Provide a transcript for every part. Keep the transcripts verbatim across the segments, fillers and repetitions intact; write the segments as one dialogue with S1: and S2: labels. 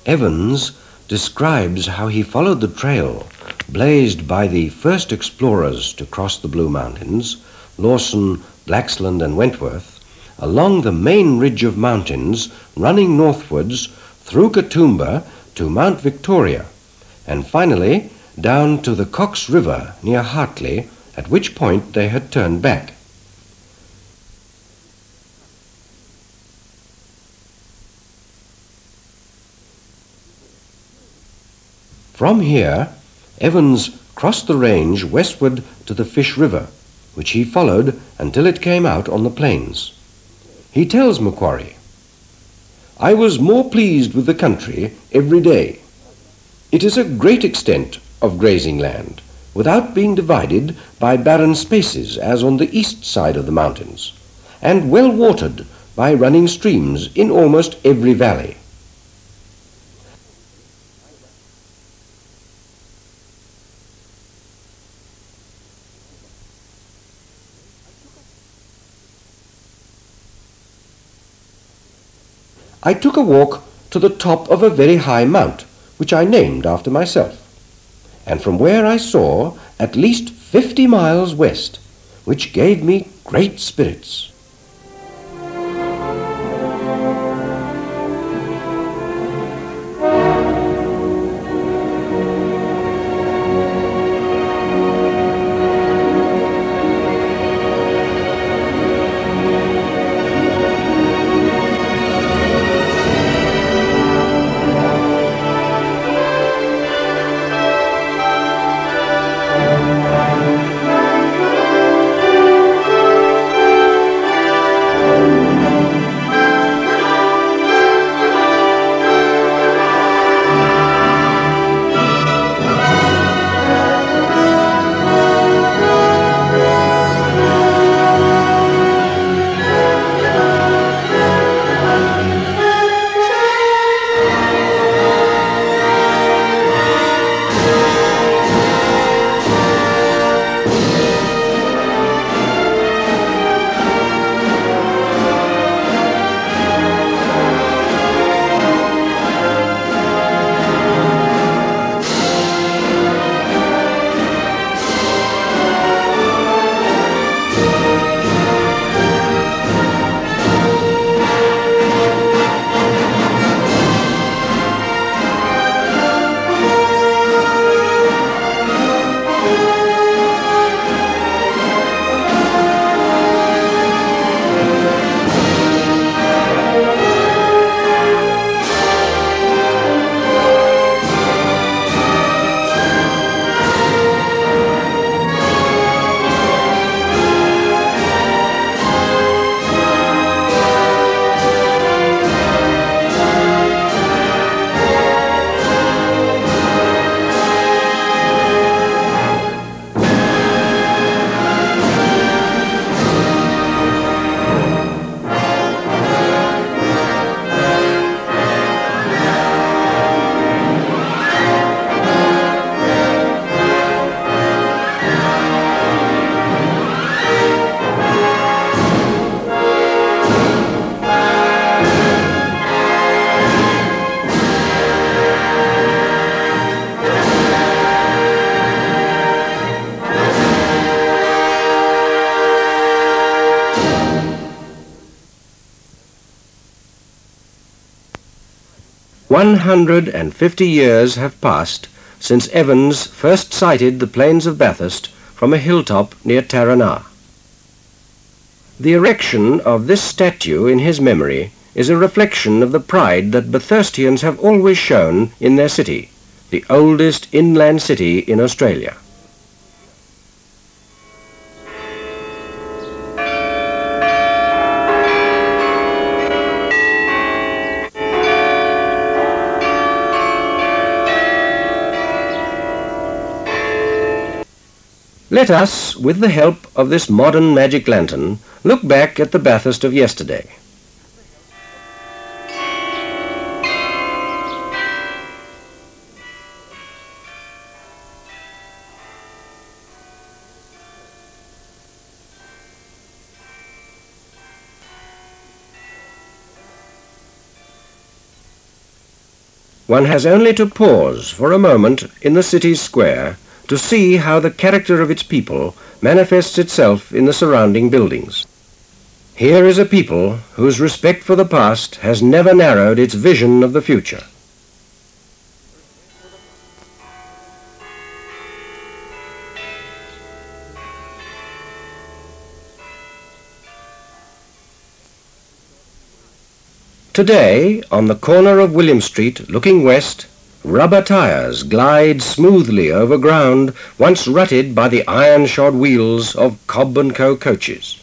S1: Evans describes how he followed the trail blazed by the first explorers to cross the Blue Mountains, Lawson, Blaxland and Wentworth, along the main ridge of mountains running northwards through Katoomba to Mount Victoria, and finally down to the Cox River near Hartley, at which point they had turned back. From here, Evans crossed the range westward to the Fish River, which he followed until it came out on the plains. He tells Macquarie, "I was more pleased with the country every day. It is a great extent of grazing land, without being divided by barren spaces as on the east side of the mountains, and well watered by running streams in almost every valley." I took a walk to the top of a very high mount, which I named after myself, and from where I saw at least fifty miles west, which gave me great spirits. One hundred and fifty years have passed since Evans first sighted the plains of Bathurst from a hilltop near Taranah. The erection of this statue in his memory is a reflection of the pride that Bathurstians have always shown in their city, the oldest inland city in Australia. Let us, with the help of this modern magic lantern, look back at the Bathurst of yesterday. One has only to pause for a moment in the city's square to see how the character of its people manifests itself in the surrounding buildings. Here is a people whose respect for the past has never narrowed its vision of the future. Today, on the corner of William Street, looking west, rubber tires glide smoothly over ground once rutted by the iron-shod wheels of Cobb and Co coaches.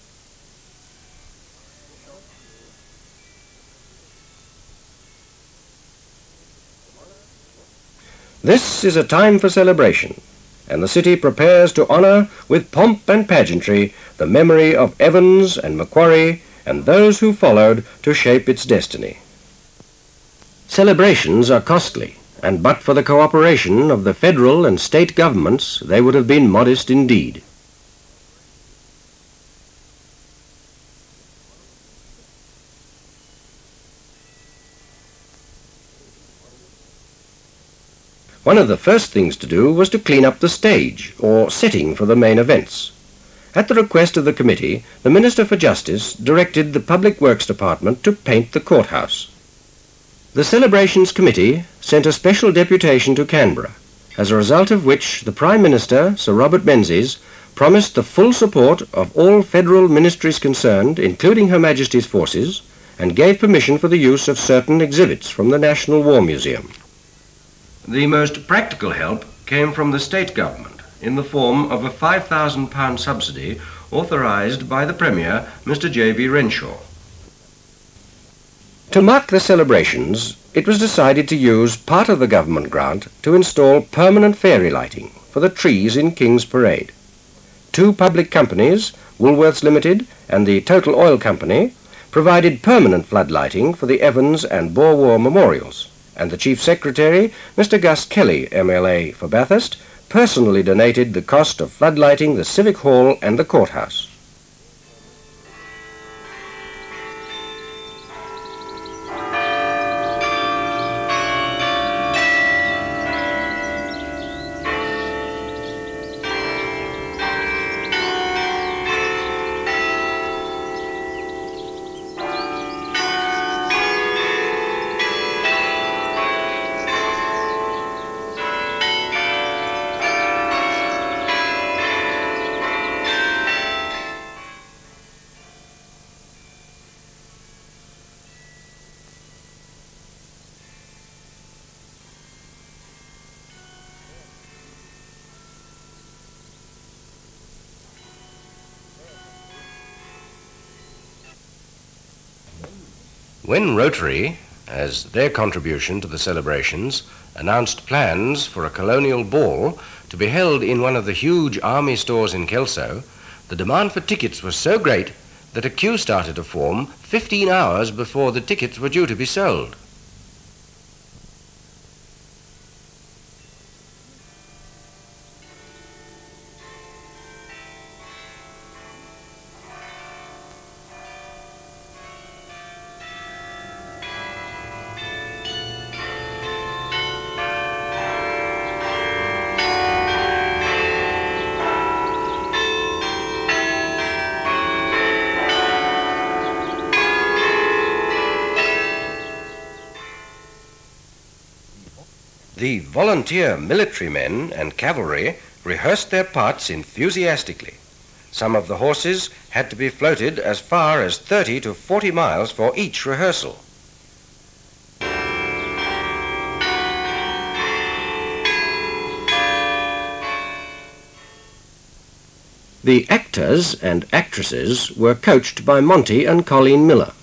S1: This is a time for celebration, and the city prepares to honour with pomp and pageantry the memory of Evans and Macquarie and those who followed to shape its destiny. Celebrations are costly, and but for the cooperation of the federal and state governments, they would have been modest indeed. One of the first things to do was to clean up the stage, or setting for the main events. At the request of the committee, the Minister for Justice directed the Public Works Department to paint the courthouse. The Celebrations Committee sent a special deputation to Canberra, as a result of which the Prime Minister, Sir Robert Menzies, promised the full support of all federal ministries concerned, including Her Majesty's forces, and gave permission for the use of certain exhibits from the National War Museum. The most practical help came from the state government, in the form of a five thousand pound subsidy authorised by the Premier, Mister J B Renshaw. To mark the celebrations, it was decided to use part of the government grant to install permanent fairy lighting for the trees in King's Parade. Two public companies, Woolworths Limited and the Total Oil Company, provided permanent flood lighting for the Evans and Boer War memorials, and the Chief Secretary, Mister Gus Kelly, M L A for Bathurst, personally donated the cost of floodlighting the Civic Hall and the courthouse. When Rotary, as their contribution to the celebrations, announced plans for a colonial ball to be held in one of the huge army stores in Kelso, the demand for tickets was so great that a queue started to form fifteen hours before the tickets were due to be sold. The volunteer military men and cavalry rehearsed their parts enthusiastically. Some of the horses had to be floated as far as thirty to forty miles for each rehearsal. The actors and actresses were coached by Monty and Colleen Miller.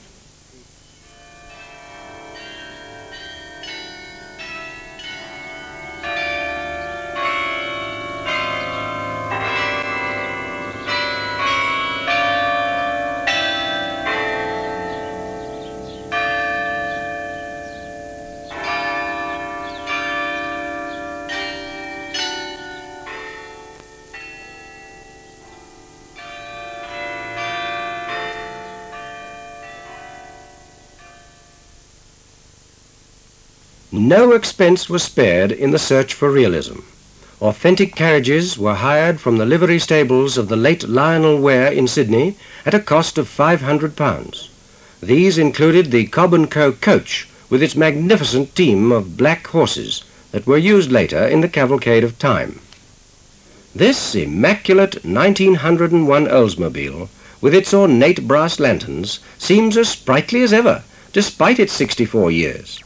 S1: No expense was spared in the search for realism. Authentic carriages were hired from the livery stables of the late Lionel Ware in Sydney at a cost of five hundred pounds. These included the Cobb and Co coach with its magnificent team of black horses that were used later in the Cavalcade of Time. This immaculate nineteen hundred and one Oldsmobile, with its ornate brass lanterns, seems as sprightly as ever, despite its sixty-four years.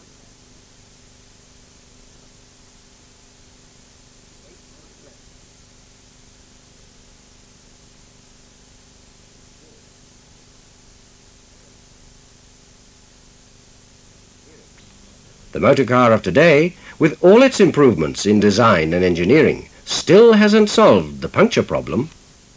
S1: The motor car of today, with all its improvements in design and engineering, still hasn't solved the puncture problem.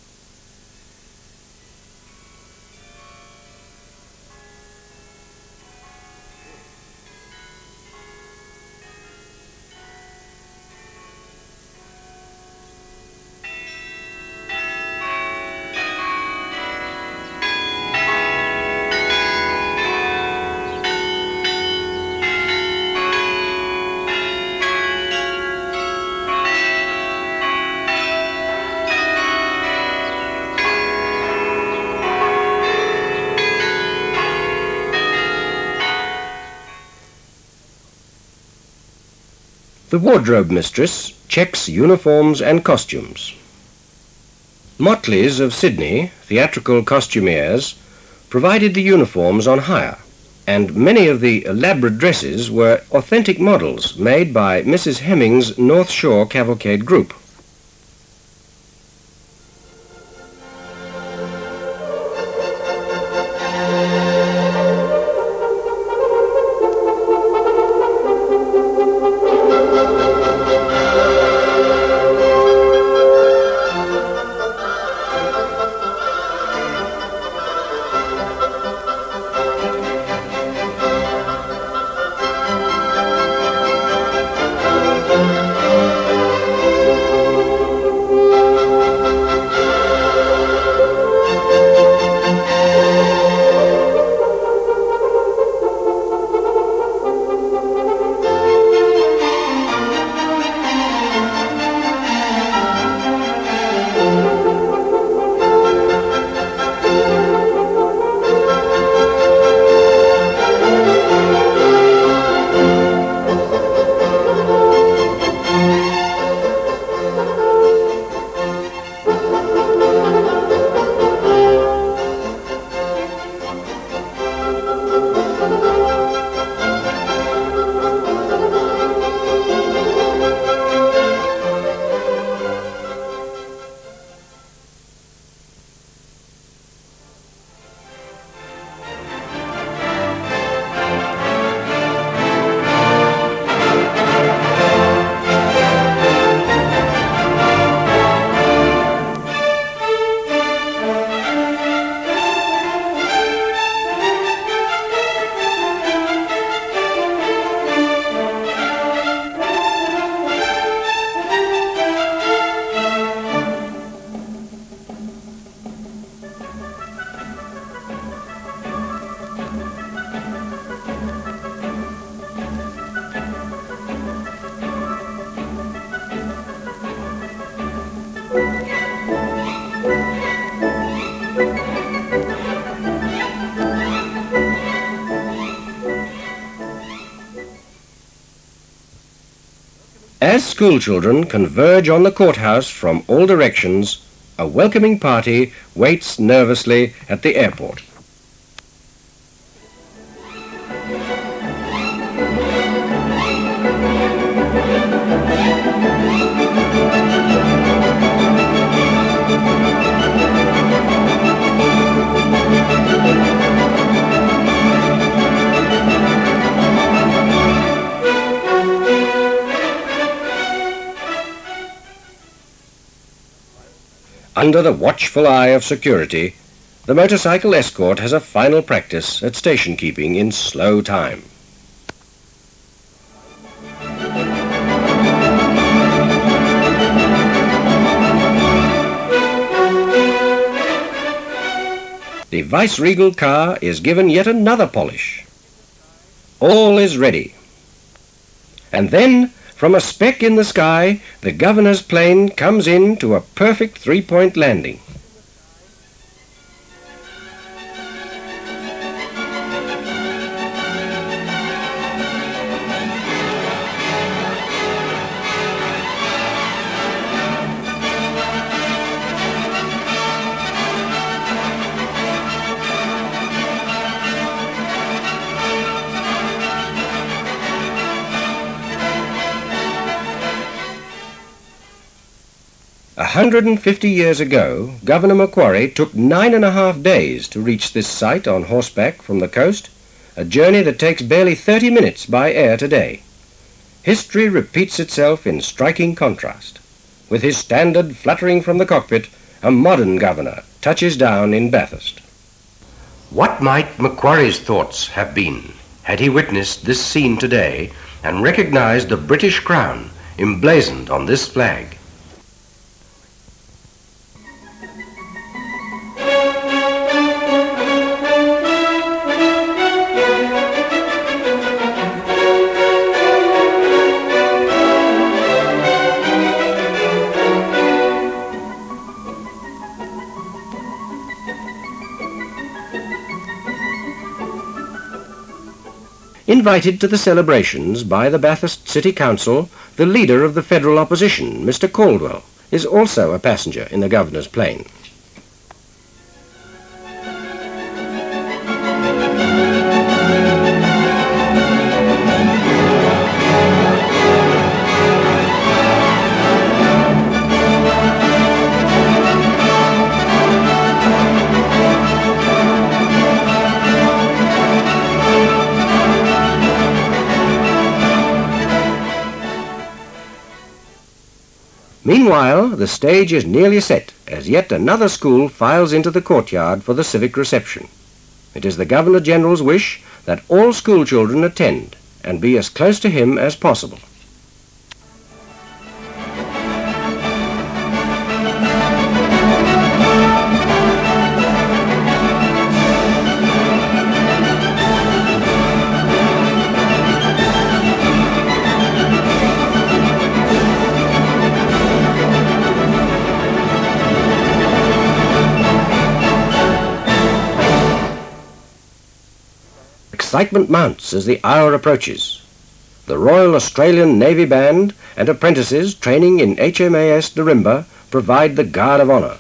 S1: The wardrobe mistress checks uniforms and costumes. Motleys of Sydney, theatrical costumiers, provided the uniforms on hire, and many of the elaborate dresses were authentic models made by Missus Hemming's North Shore Cavalcade Group. As schoolchildren converge on the courthouse from all directions, a welcoming party waits nervously at the airport. Under the watchful eye of security, the motorcycle escort has a final practice at station keeping in slow time. The vice-regal car is given yet another polish. All is ready. And then, from a speck in the sky, the governor's plane comes in to a perfect three-point landing. A hundred and fifty years ago, Governor Macquarie took nine and a half days to reach this site on horseback from the coast, a journey that takes barely thirty minutes by air today. History repeats itself in striking contrast. With his standard fluttering from the cockpit, a modern governor touches down in Bathurst. What might Macquarie's thoughts have been had he witnessed this scene today and recognized the British crown emblazoned on this flag? Invited to the celebrations by the Bathurst City Council, the leader of the federal opposition, Mister Caldwell, is also a passenger in the governor's plane. Meanwhile, the stage is nearly set as yet another school files into the courtyard for the civic reception. It is the Governor-General's wish that all school children attend and be as close to him as possible. Excitement mounts as the hour approaches. The Royal Australian Navy Band and apprentices training in H M A S Dorimba provide the guard of honour.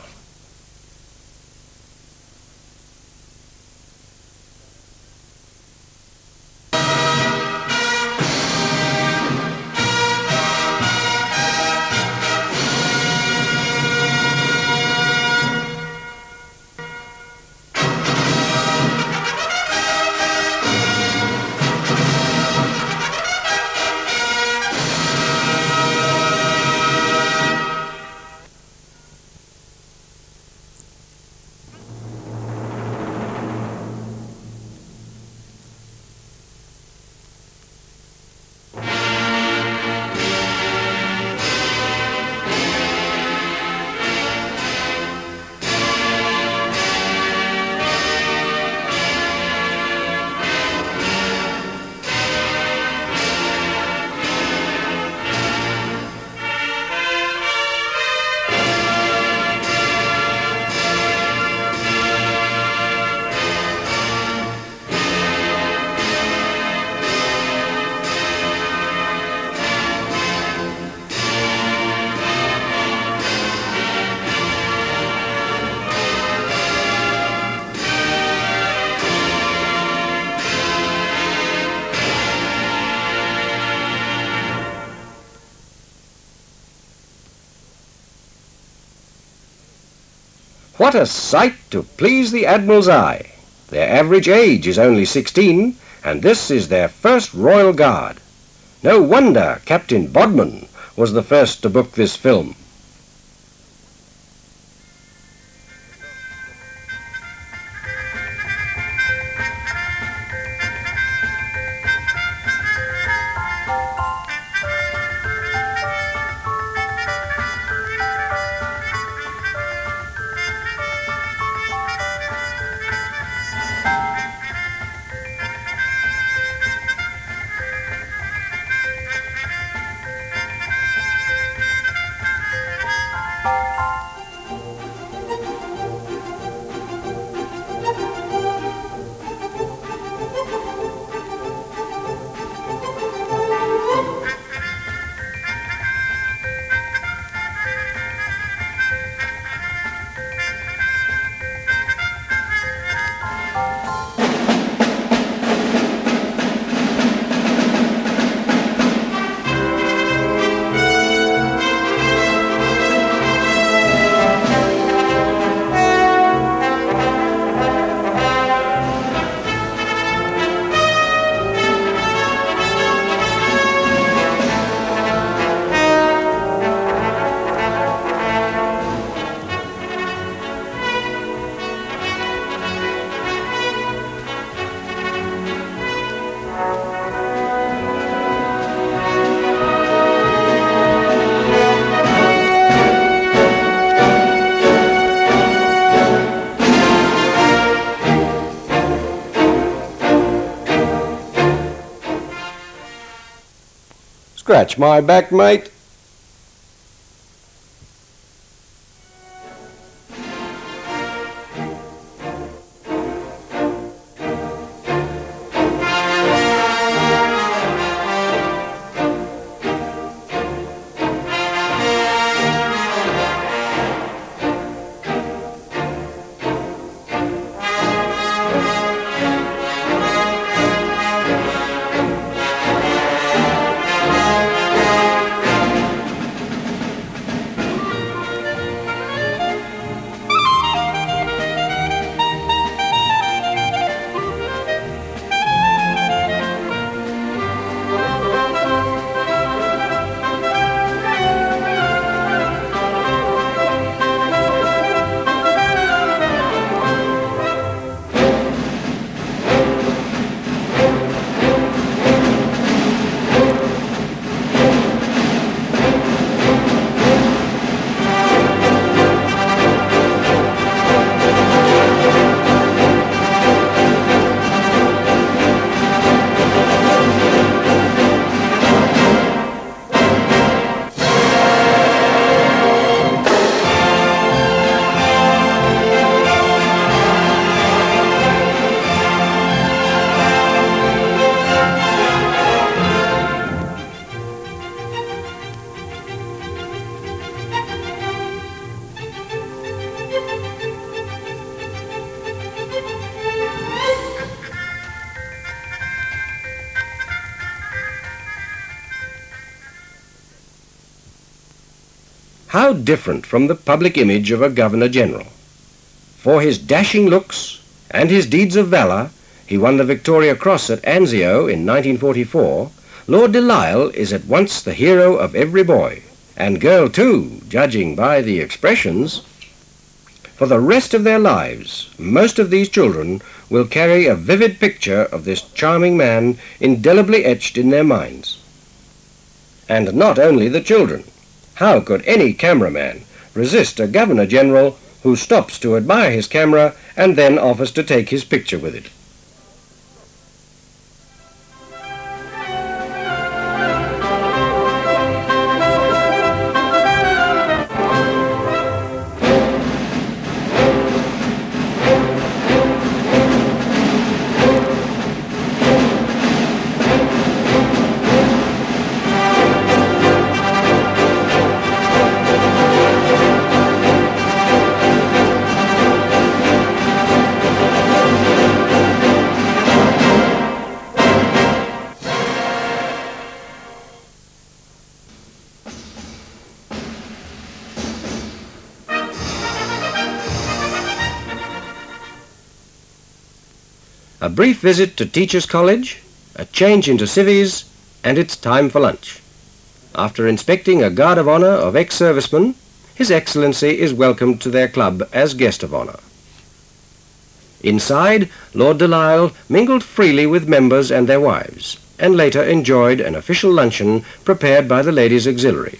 S1: What a sight to please the Admiral's eye! Their average age is only sixteen, and this is their first Royal Guard. No wonder Captain Bodman was the first to book this film. Scratch my back, mate. How different from the public image of a Governor-General. For his dashing looks and his deeds of valour, he won the Victoria Cross at Anzio in nineteen forty-four, Lord Delisle is at once the hero of every boy, and girl too, judging by the expressions. For the rest of their lives, most of these children will carry a vivid picture of this charming man indelibly etched in their minds. And not only the children. How could any cameraman resist a Governor-General who stops to admire his camera and then offers to take his picture with it? A brief visit to Teachers' College, a change into civvies, and it's time for lunch. After inspecting a guard of honour of ex-servicemen, His Excellency is welcomed to their club as guest of honour. Inside, Lord Delisle mingled freely with members and their wives, and later enjoyed an official luncheon prepared by the Ladies' Auxiliary.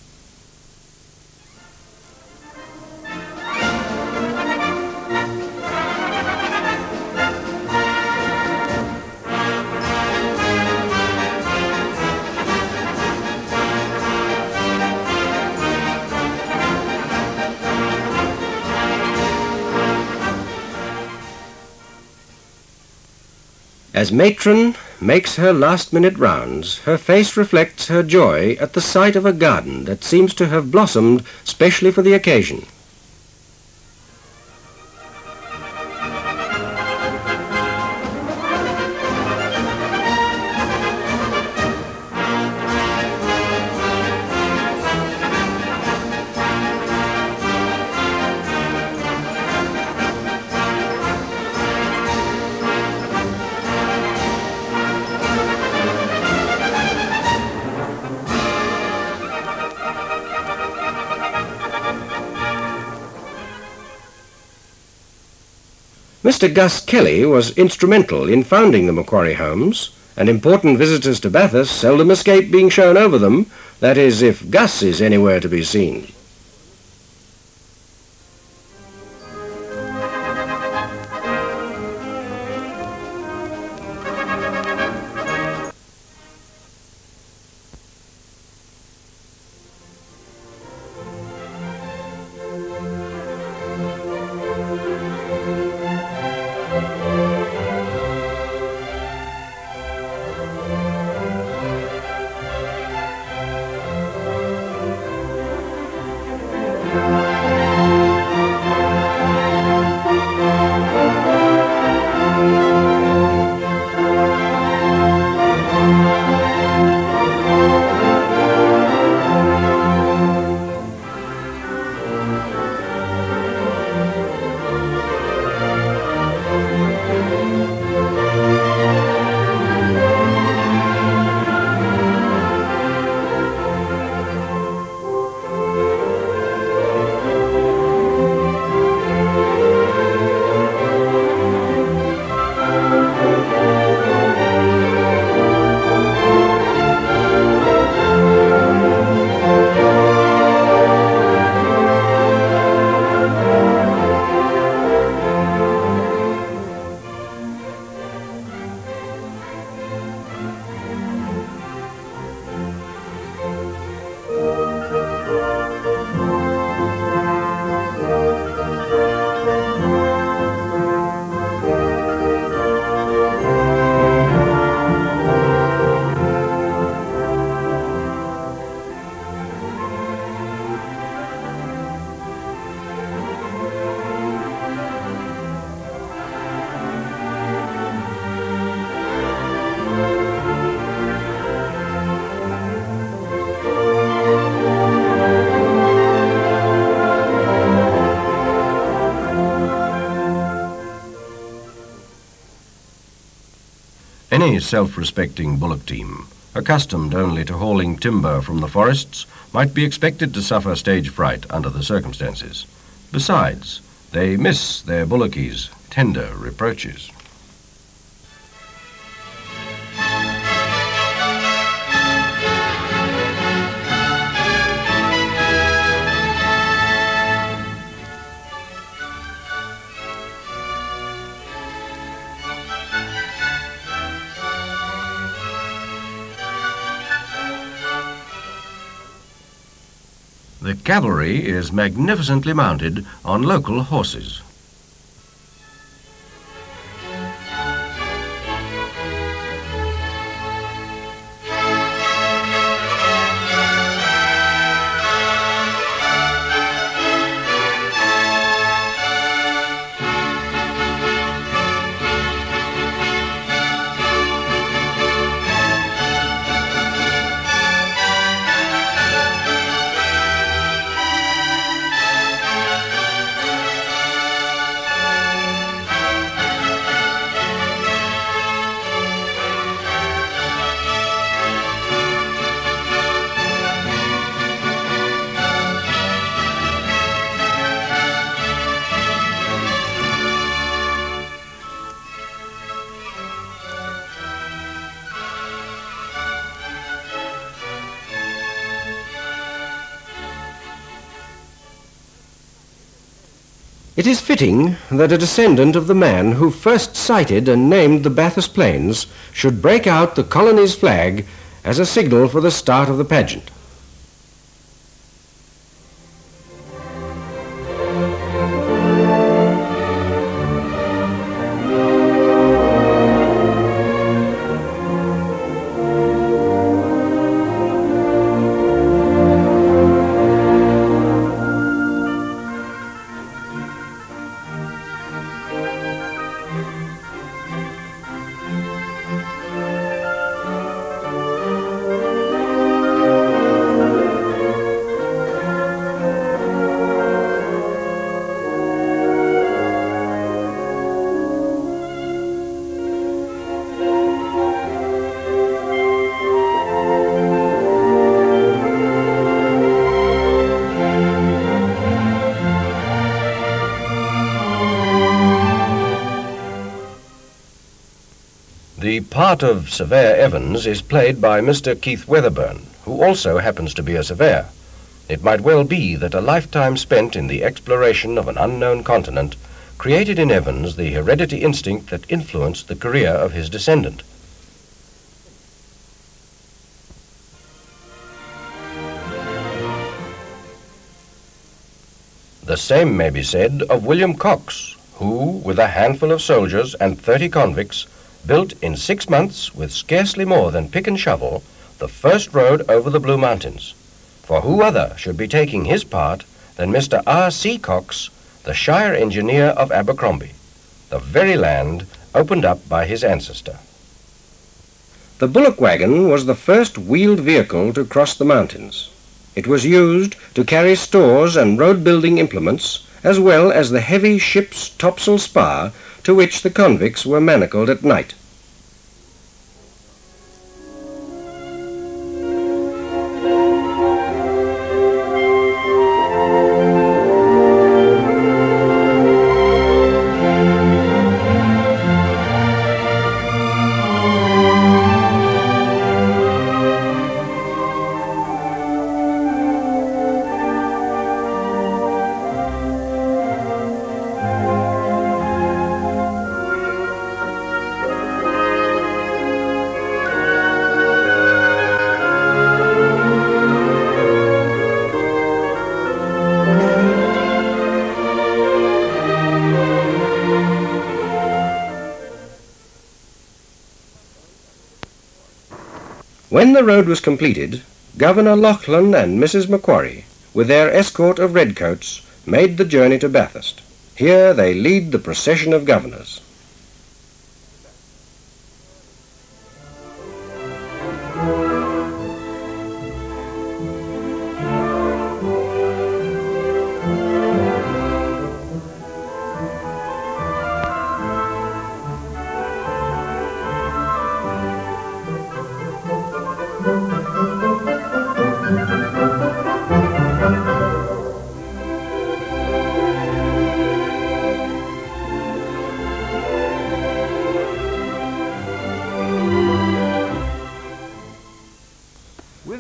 S1: As matron makes her last-minute rounds, her face reflects her joy at the sight of a garden that seems to have blossomed specially for the occasion. Mister Gus Kelly was instrumental in founding the Macquarie Homes, and important visitors to Bathurst seldom escape being shown over them, that is, if Gus is anywhere to be seen. Any self-respecting bullock team, accustomed only to hauling timber from the forests, might be expected to suffer stage fright under the circumstances. Besides, they miss their bullockies' tender reproaches. The cavalry is magnificently mounted on local horses. It is fitting that a descendant of the man who first sighted and named the Bathurst Plains should break out the colony's flag as a signal for the start of the pageant. The part of Surveyor Evans is played by Mister Keith Weatherburn, who also happens to be a surveyor. It might well be that a lifetime spent in the exploration of an unknown continent created in Evans the hereditary instinct that influenced the career of his descendant. The same may be said of William Cox, who, with a handful of soldiers and thirty convicts, built in six months, with scarcely more than pick and shovel, the first road over the Blue Mountains. For who other should be taking his part than Mister R C Cox, the Shire engineer of Abercrombie, the very land opened up by his ancestor. The bullock wagon was the first wheeled vehicle to cross the mountains. It was used to carry stores and road-building implements, as well as the heavy ship's topsail spar to which the convicts were manacled at night. When the road was completed, Governor Lachlan and Missus Macquarie, with their escort of redcoats, made the journey to Bathurst. Here they lead the procession of governors.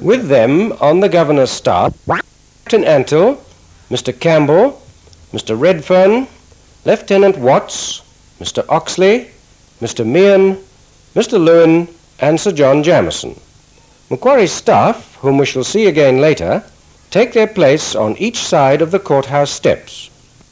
S1: With them on the Governor's staff, Captain Antill, Mister Campbell, Mister Redfern, Lieutenant Watts, Mister Oxley, Mister Meehan, Mister Lewin, and Sir John Jamieson. Macquarie's staff, whom we shall see again later, take their place on each side of the courthouse steps.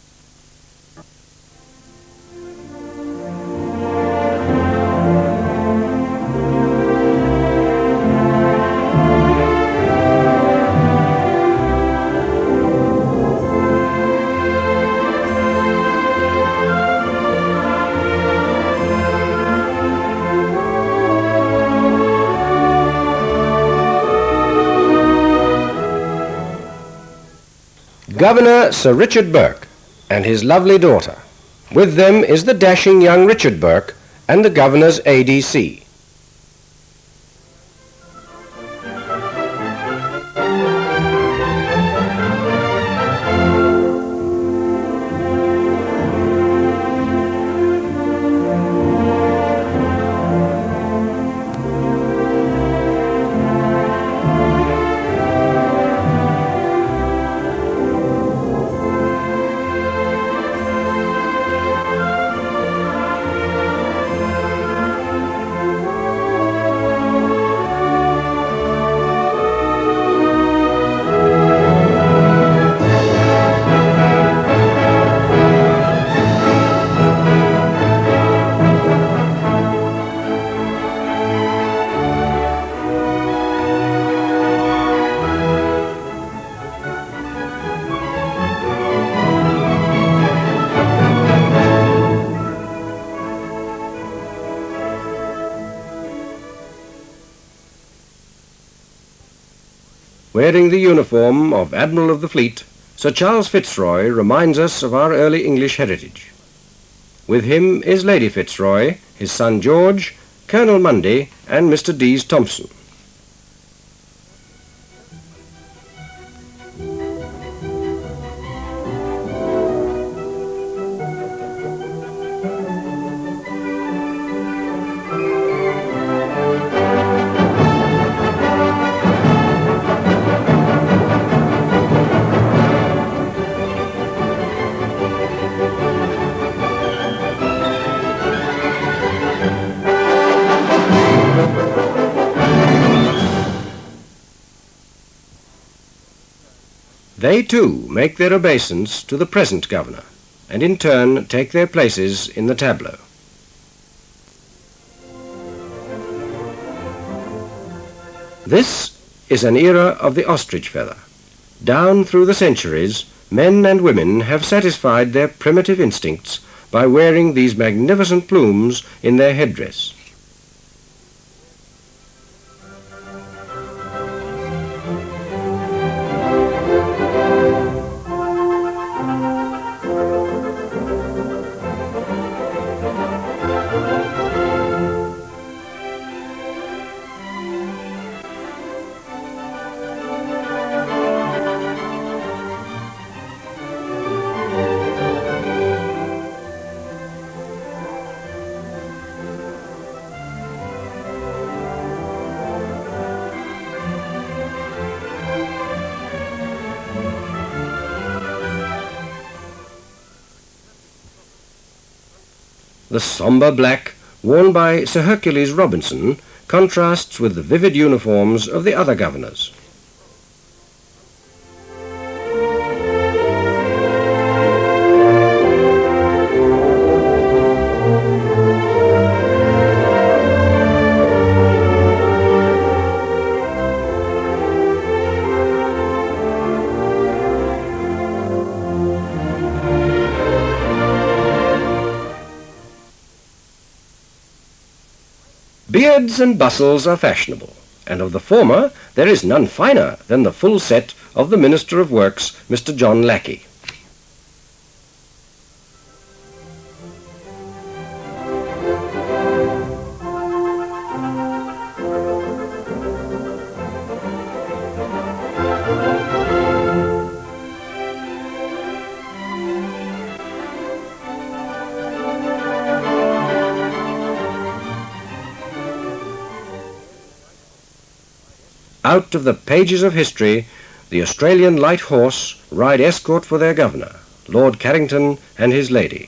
S1: Governor Sir Richard Burke and his lovely daughter. With them is the dashing young Richard Burke and the Governor's A D C. Wearing the uniform of Admiral of the Fleet, Sir Charles Fitzroy reminds us of our early English heritage. With him is Lady Fitzroy, his son George, Colonel Mundy, and Mister Dees Thompson. They too make their obeisance to the present governor, and in turn take their places in the tableau. This is an era of the ostrich feather. Down through the centuries, men and women have satisfied their primitive instincts by wearing these magnificent plumes in their headdress. The sombre black, worn by Sir Hercules Robinson, contrasts with the vivid uniforms of the other governors. Beards and bustles are fashionable, and of the former there is none finer than the full set of the Minister of Works, Mister John Lackey. out of the pages of history, the Australian light horse ride escort for their governor, Lord Carrington and his lady.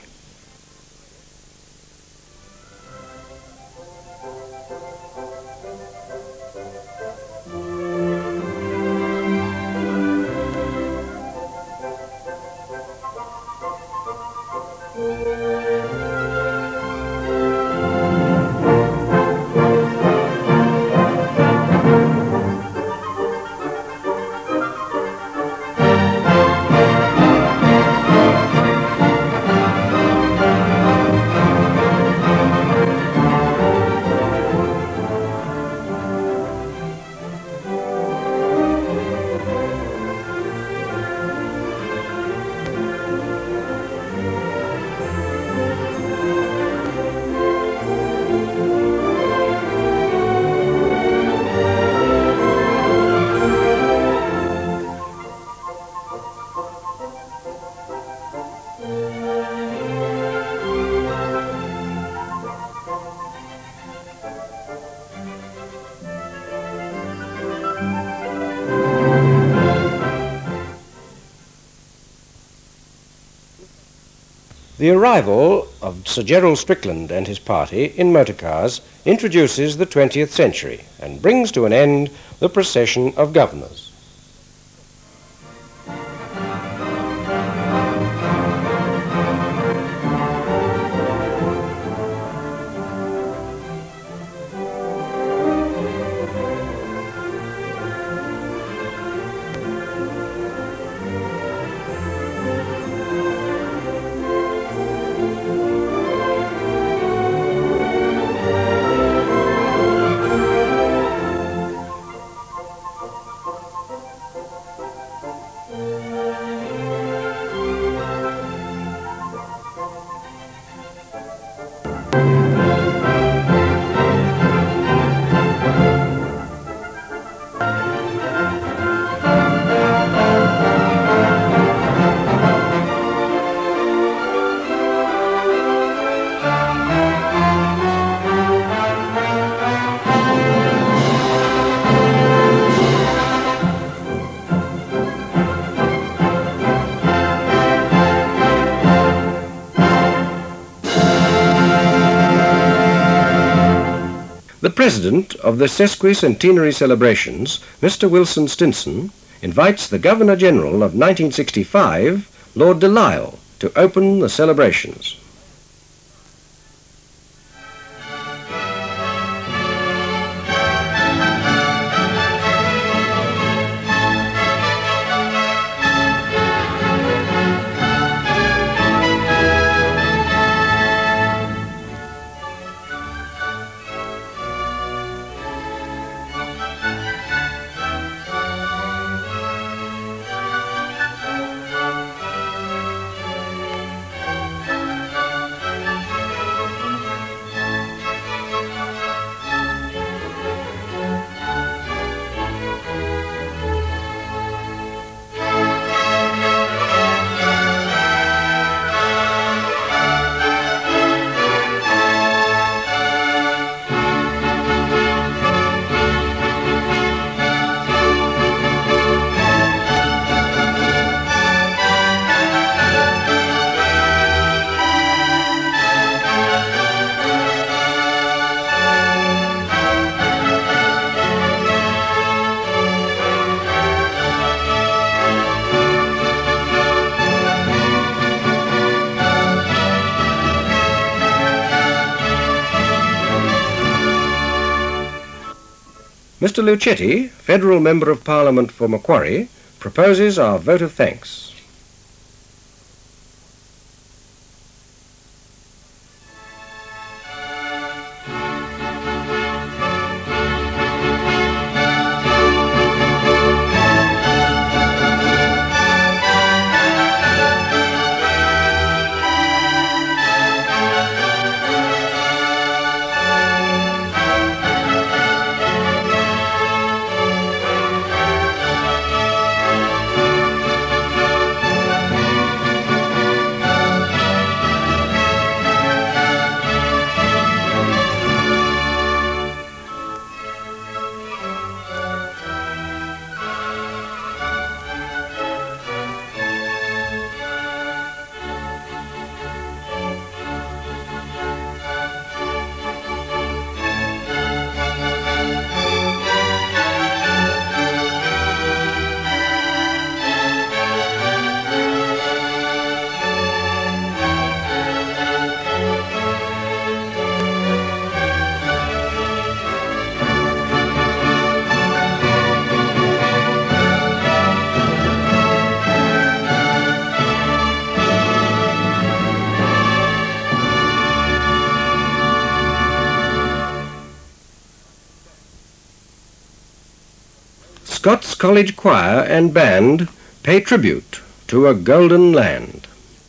S1: The arrival of Sir Gerald Strickland and his party in motor cars introduces the twentieth century and brings to an end the procession of governors. The President of the Sesqui Centenary Celebrations, Mister Wilson Stinson, invites the Governor-General of nineteen sixty-five, Lord Delisle, to open the celebrations. Mister Lucetti, Federal Member of Parliament for Macquarie, proposes our vote of thanks. Scots College Choir and Band pay tribute to a golden land.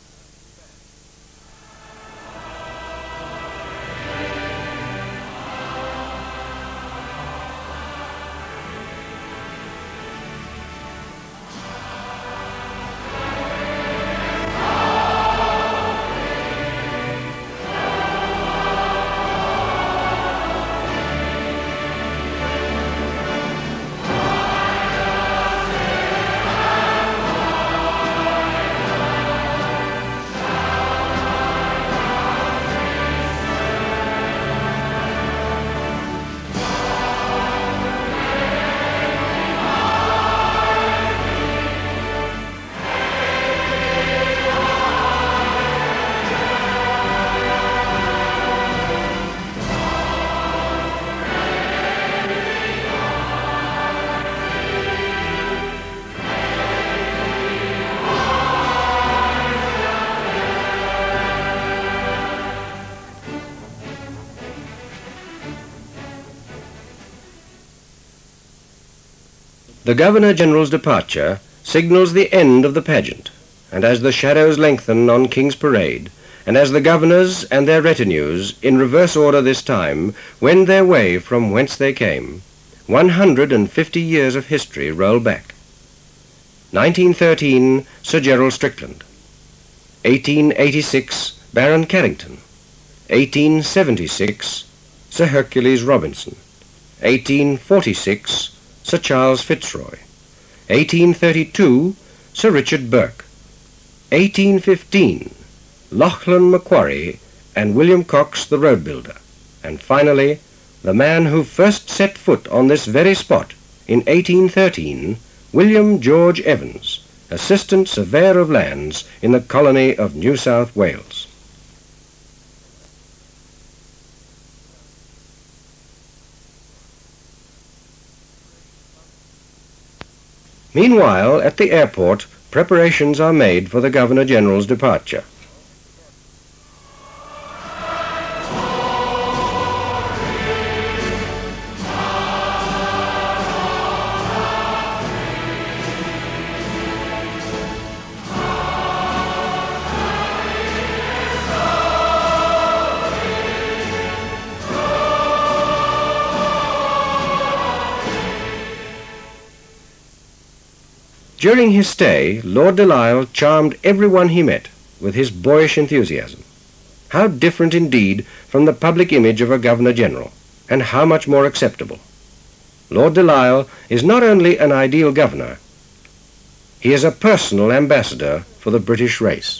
S1: The Governor-General's departure signals the end of the pageant, and as the shadows lengthen on King's Parade, and as the governors and their retinues, in reverse order this time, wend their way from whence they came, one hundred and fifty years of history roll back. nineteen thirteen, Sir Gerald Strickland. eighteen eighty-six, Baron Carrington. eighteen seventy-six, Sir Hercules Robinson. eighteen forty-six, Sir Charles Fitzroy. eighteen thirty-two, Sir Richard Burke. eighteen fifteen, Lachlan Macquarie and William Cox the road builder. And finally, the man who first set foot on this very spot in eighteen thirteen, William George Evans, Assistant Surveyor of Lands in the colony of New South Wales. Meanwhile, at the airport, preparations are made for the Governor-General's departure. During his stay, Lord Delisle charmed everyone he met with his boyish enthusiasm. How different indeed from the public image of a Governor-General, and how much more acceptable. Lord Delisle is not only an ideal governor, he is a personal ambassador for the British race.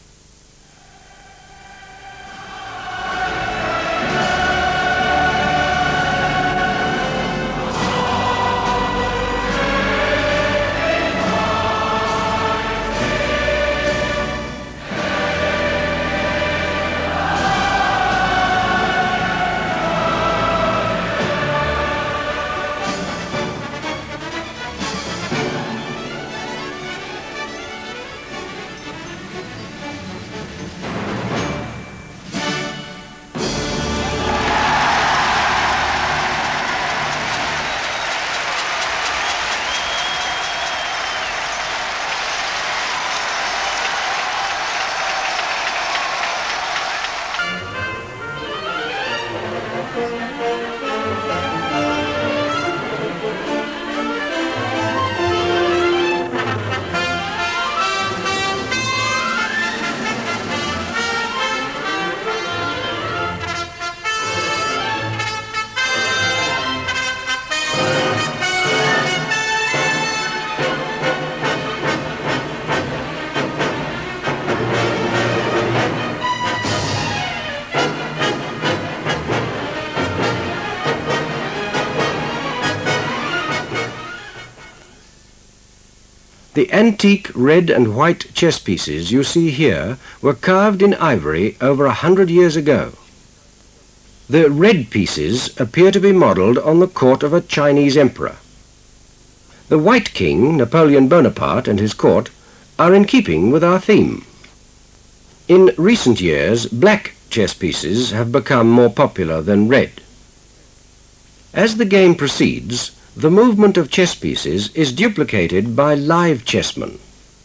S1: The antique red and white chess pieces you see here were carved in ivory over a hundred years ago. The red pieces appear to be modelled on the court of a Chinese emperor. The white king, Napoleon Bonaparte, and his court are in keeping with our theme. In recent years, black chess pieces have become more popular than red. As the game proceeds, The movement of chess pieces is duplicated by live chessmen.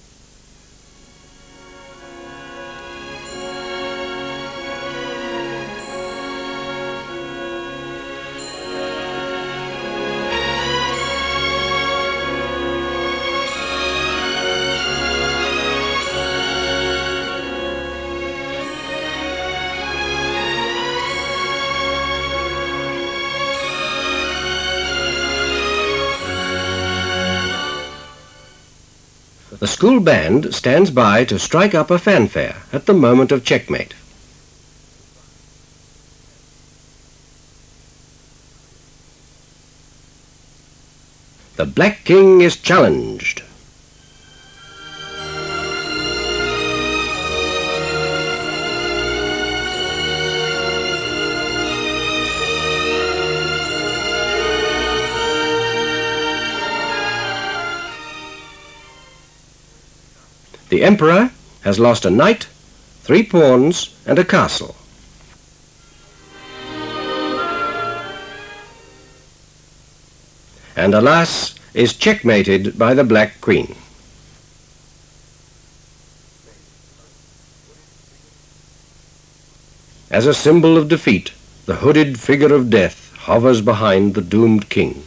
S1: The school band stands by to strike up a fanfare at the moment of checkmate. The Black King is challenged. The Emperor has lost a knight, three pawns, and a castle. And alas, is checkmated by the Black Queen. As a symbol of defeat, the hooded figure of death hovers behind the doomed king.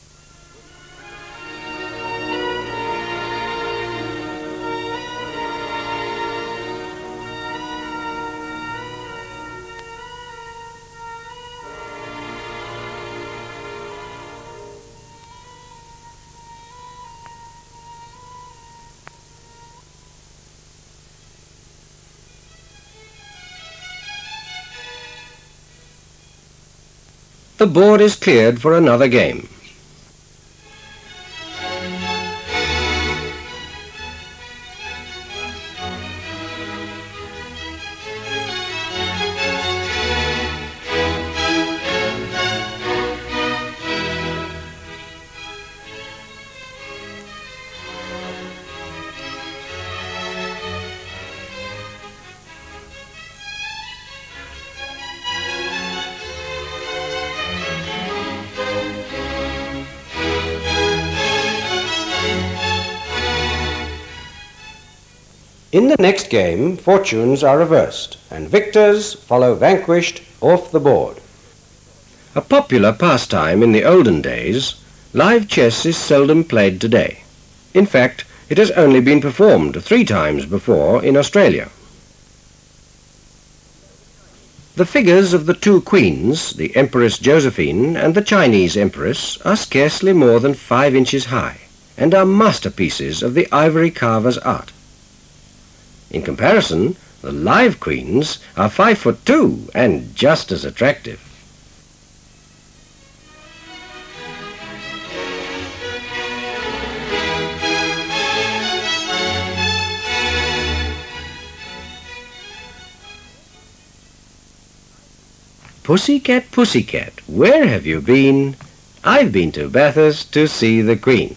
S1: The board is cleared for another game. In the next game, fortunes are reversed, and victors follow vanquished off the board. A popular pastime in the olden days, live chess is seldom played today. In fact, it has only been performed three times before in Australia. The figures of the two queens, the Empress Josephine and the Chinese Empress, are scarcely more than five inches high, and are masterpieces of the ivory carver's art. In comparison, the live queens are five foot two and just as attractive. Pussycat, pussycat, where have you been? I've been to Bathurst to see the Queen.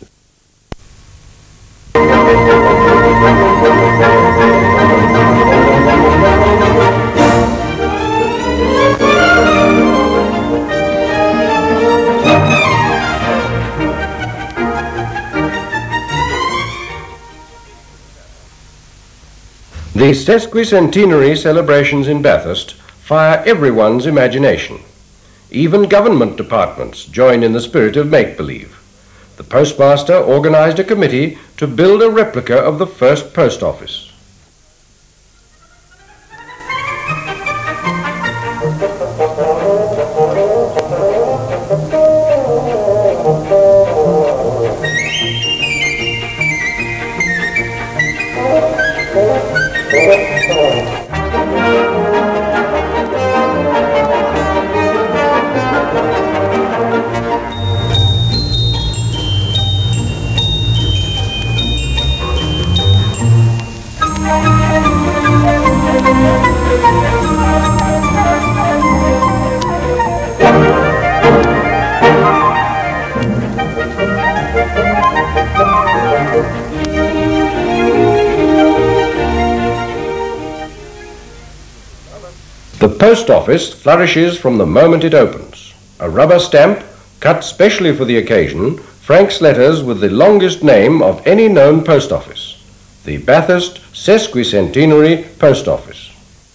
S1: The Sesqui Centenary Celebrations in Bathurst fire everyone's imagination. Even government departments join in the spirit of make-believe. The postmaster organized a committee to build a replica of the first post office. The post office flourishes from the moment it opens. A rubber stamp cut specially for the occasion, Frank's letters with the longest name of any known post office, the Bathurst Sesqui Centenary Post Office.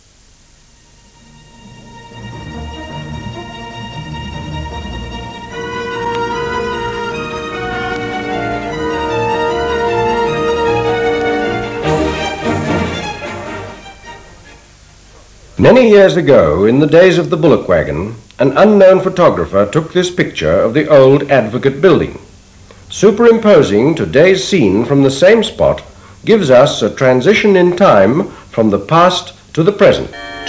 S1: Many years ago, in the days of the bullock wagon, an unknown photographer took this picture of the old Advocate building. Superimposing today's scene from the same spot gives us a transition in time from the past to the present.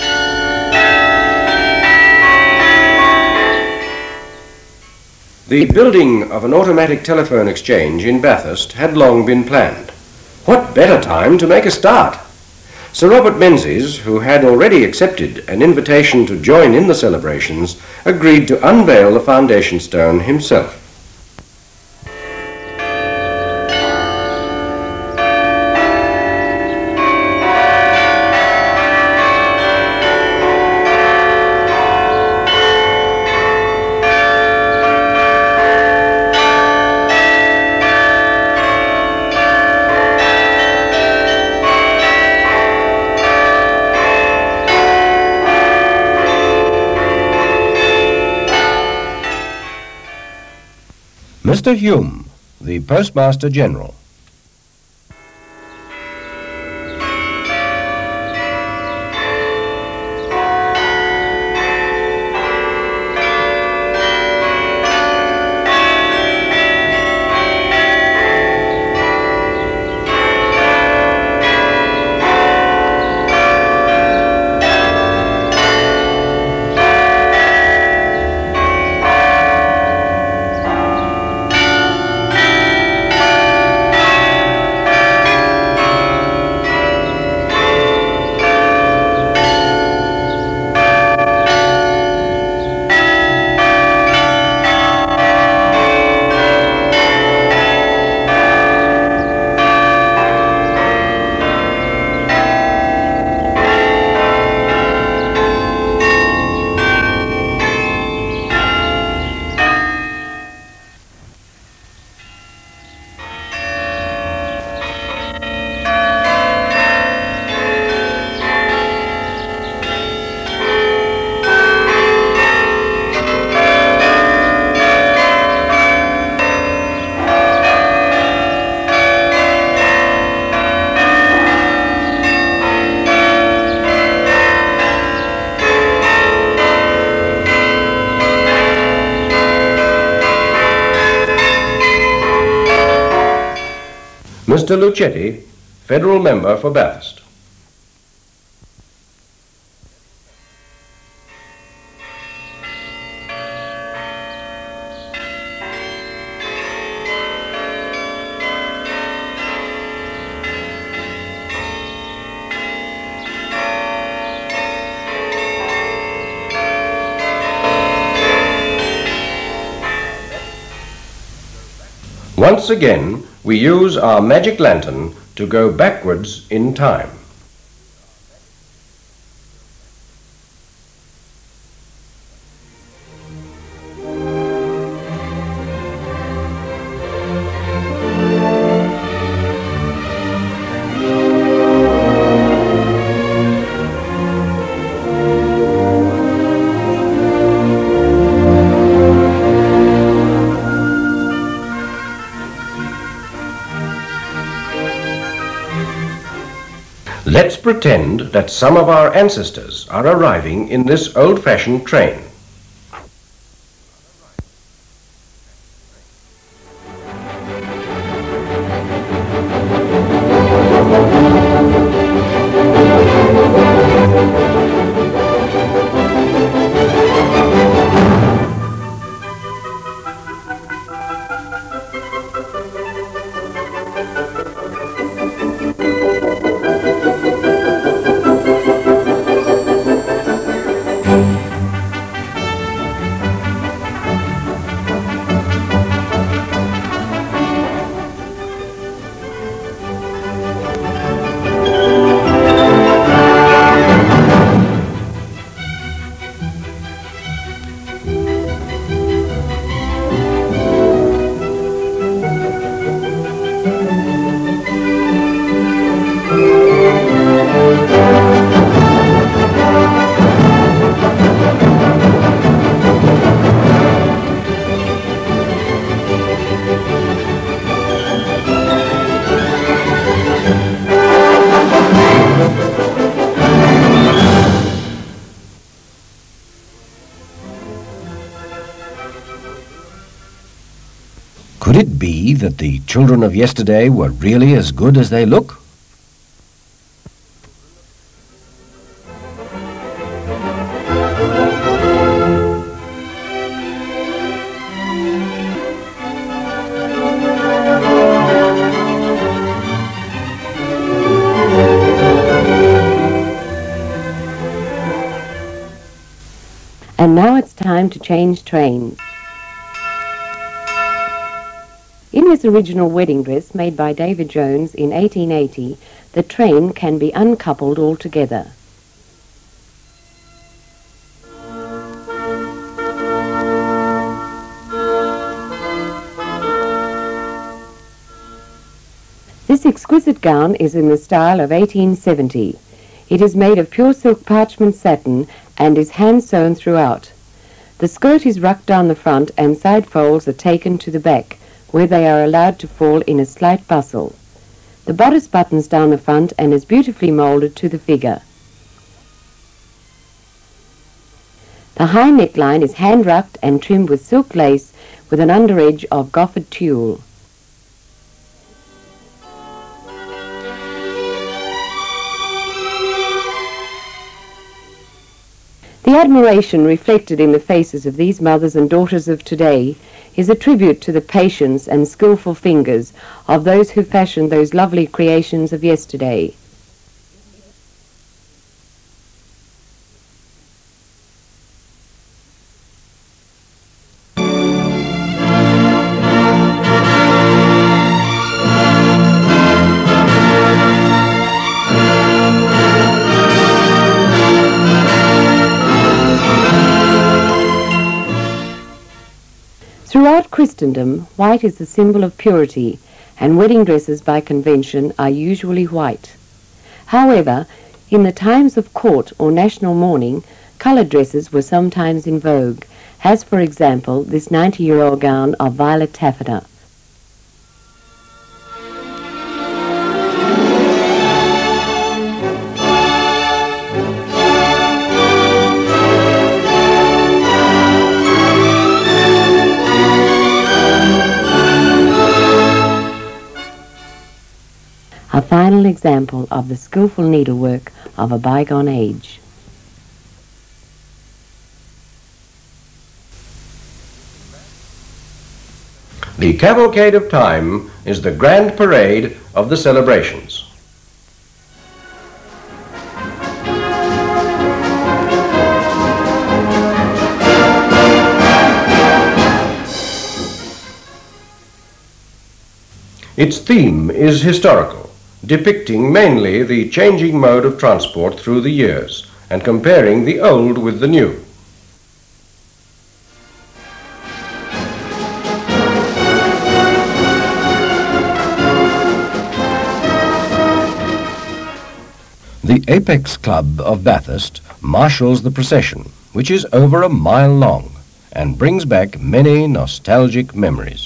S1: The building of an automatic telephone exchange in Bathurst had long been planned. What better time to make a start? Sir Robert Menzies, who had already accepted an invitation to join in the celebrations, agreed to unveil the foundation stone himself. Mister Hume, the Postmaster General. Mister Lucetti, Federal Member for Bathurst. Once again, we use our magic lantern to go backwards in time. Let's pretend that some of our ancestors are arriving in this old-fashioned train. Could it be that the children of yesterday were really as good as they look?
S2: And now it's time to change trains. In his original wedding dress made by David Jones in eighteen eighty, the train can be uncoupled altogether. This exquisite gown is in the style of eighteen seventy. It is made of pure silk parchment satin and is hand-sewn throughout. The skirt is rucked down the front and side folds are taken to the back, where they are allowed to fall in a slight bustle. The bodice buttons down the front and is beautifully moulded to the figure. The high neckline is hand-rucked and trimmed with silk lace with an under edge of goffered tulle. The admiration reflected in the faces of these mothers and daughters of today is a tribute to the patience and skillful fingers of those who fashioned those lovely creations of yesterday. Throughout Christendom, white is the symbol of purity, and wedding dresses by convention are usually white. However, in the times of court or national mourning, coloured dresses were sometimes in vogue, as for example this ninety-year-old gown of violet taffeta. A final example of the skillful needlework of a bygone age.
S1: The cavalcade of time is the grand parade of the celebrations. Its theme is historical, depicting mainly the changing mode of transport through the years and comparing the old with the new. The Apex Club of Bathurst marshals the procession, which is over a mile long and brings back many nostalgic memories.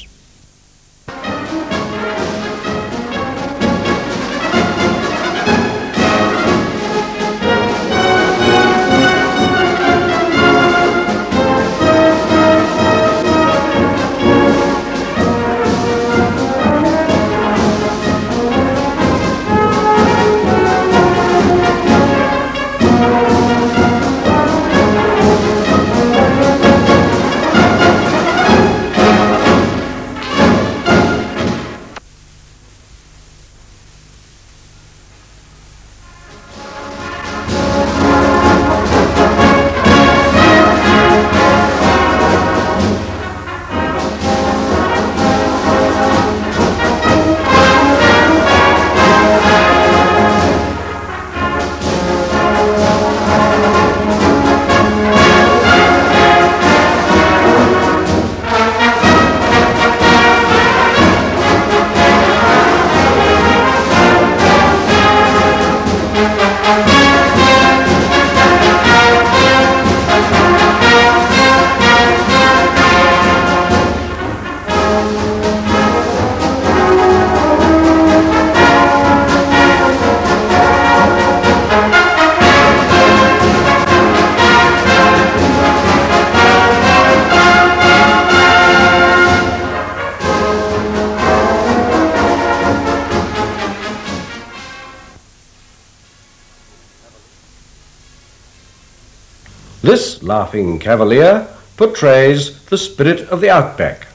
S1: This laughing cavalier portrays the spirit of the outback.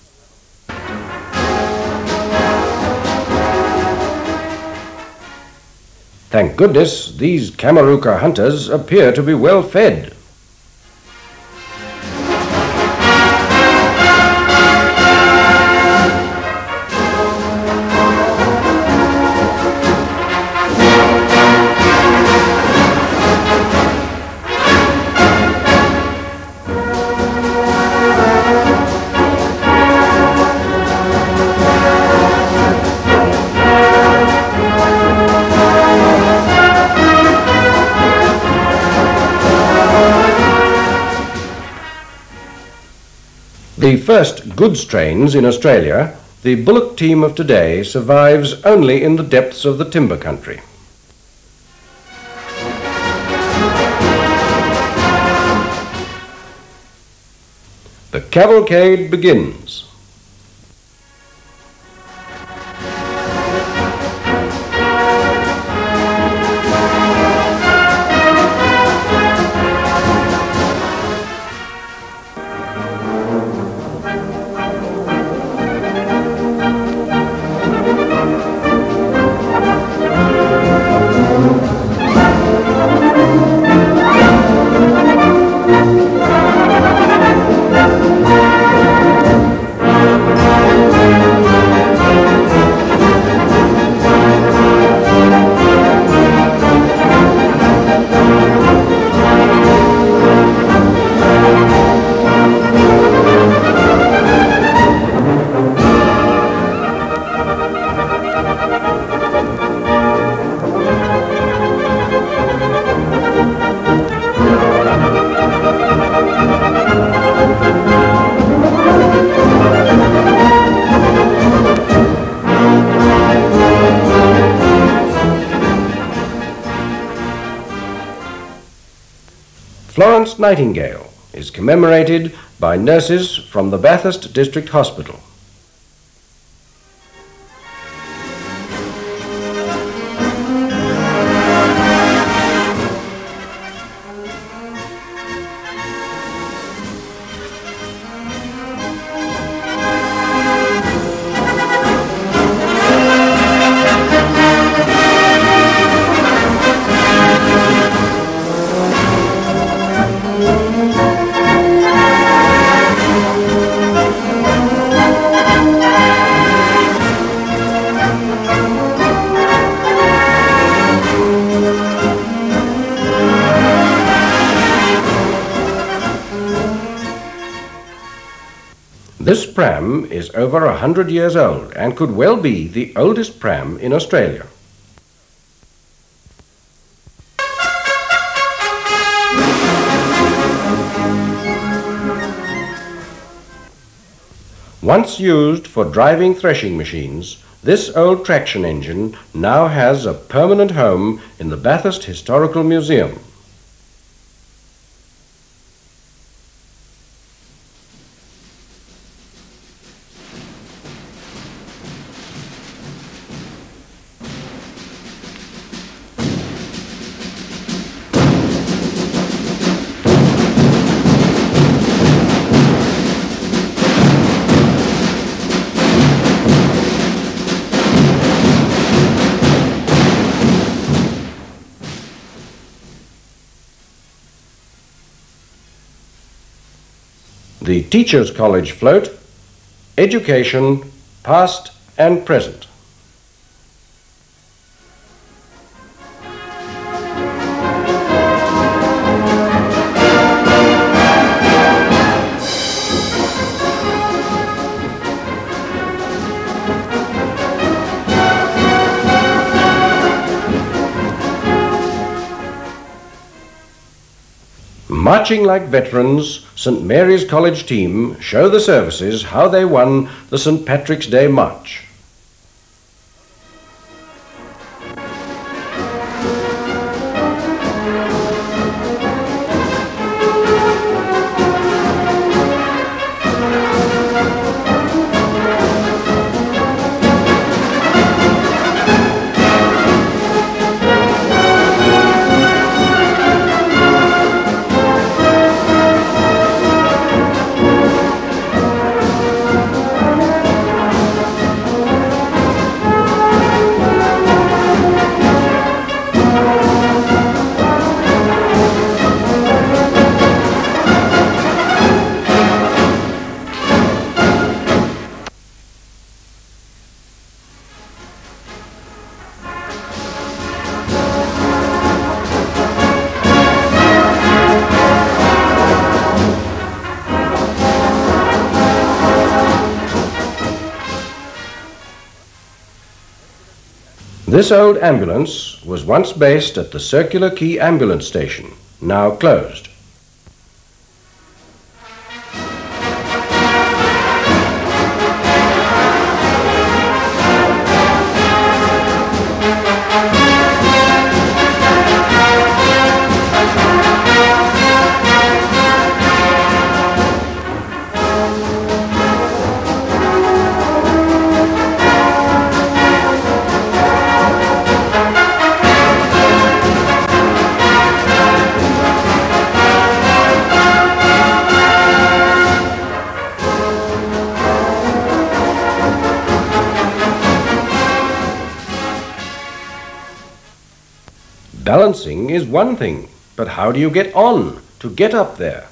S1: Thank goodness these Kamaruka hunters appear to be well fed. The first goods trains in Australia, the bullock team of today survives only in the depths of the timber country. The cavalcade begins. Florence Nightingale is commemorated by nurses from the Bathurst District Hospital. This pram is over a hundred years old and could well be the oldest pram in Australia. Once used for driving threshing machines, this old traction engine now has a permanent home in the Bathurst Historical Museum. The Teachers' College float, education, past and present. Marching like veterans, St Mary's College team show the services how they won the St Patrick's Day March. This old ambulance was once based at the Circular Quay ambulance station, now closed. Balancing is one thing, but how do you get on to get up there?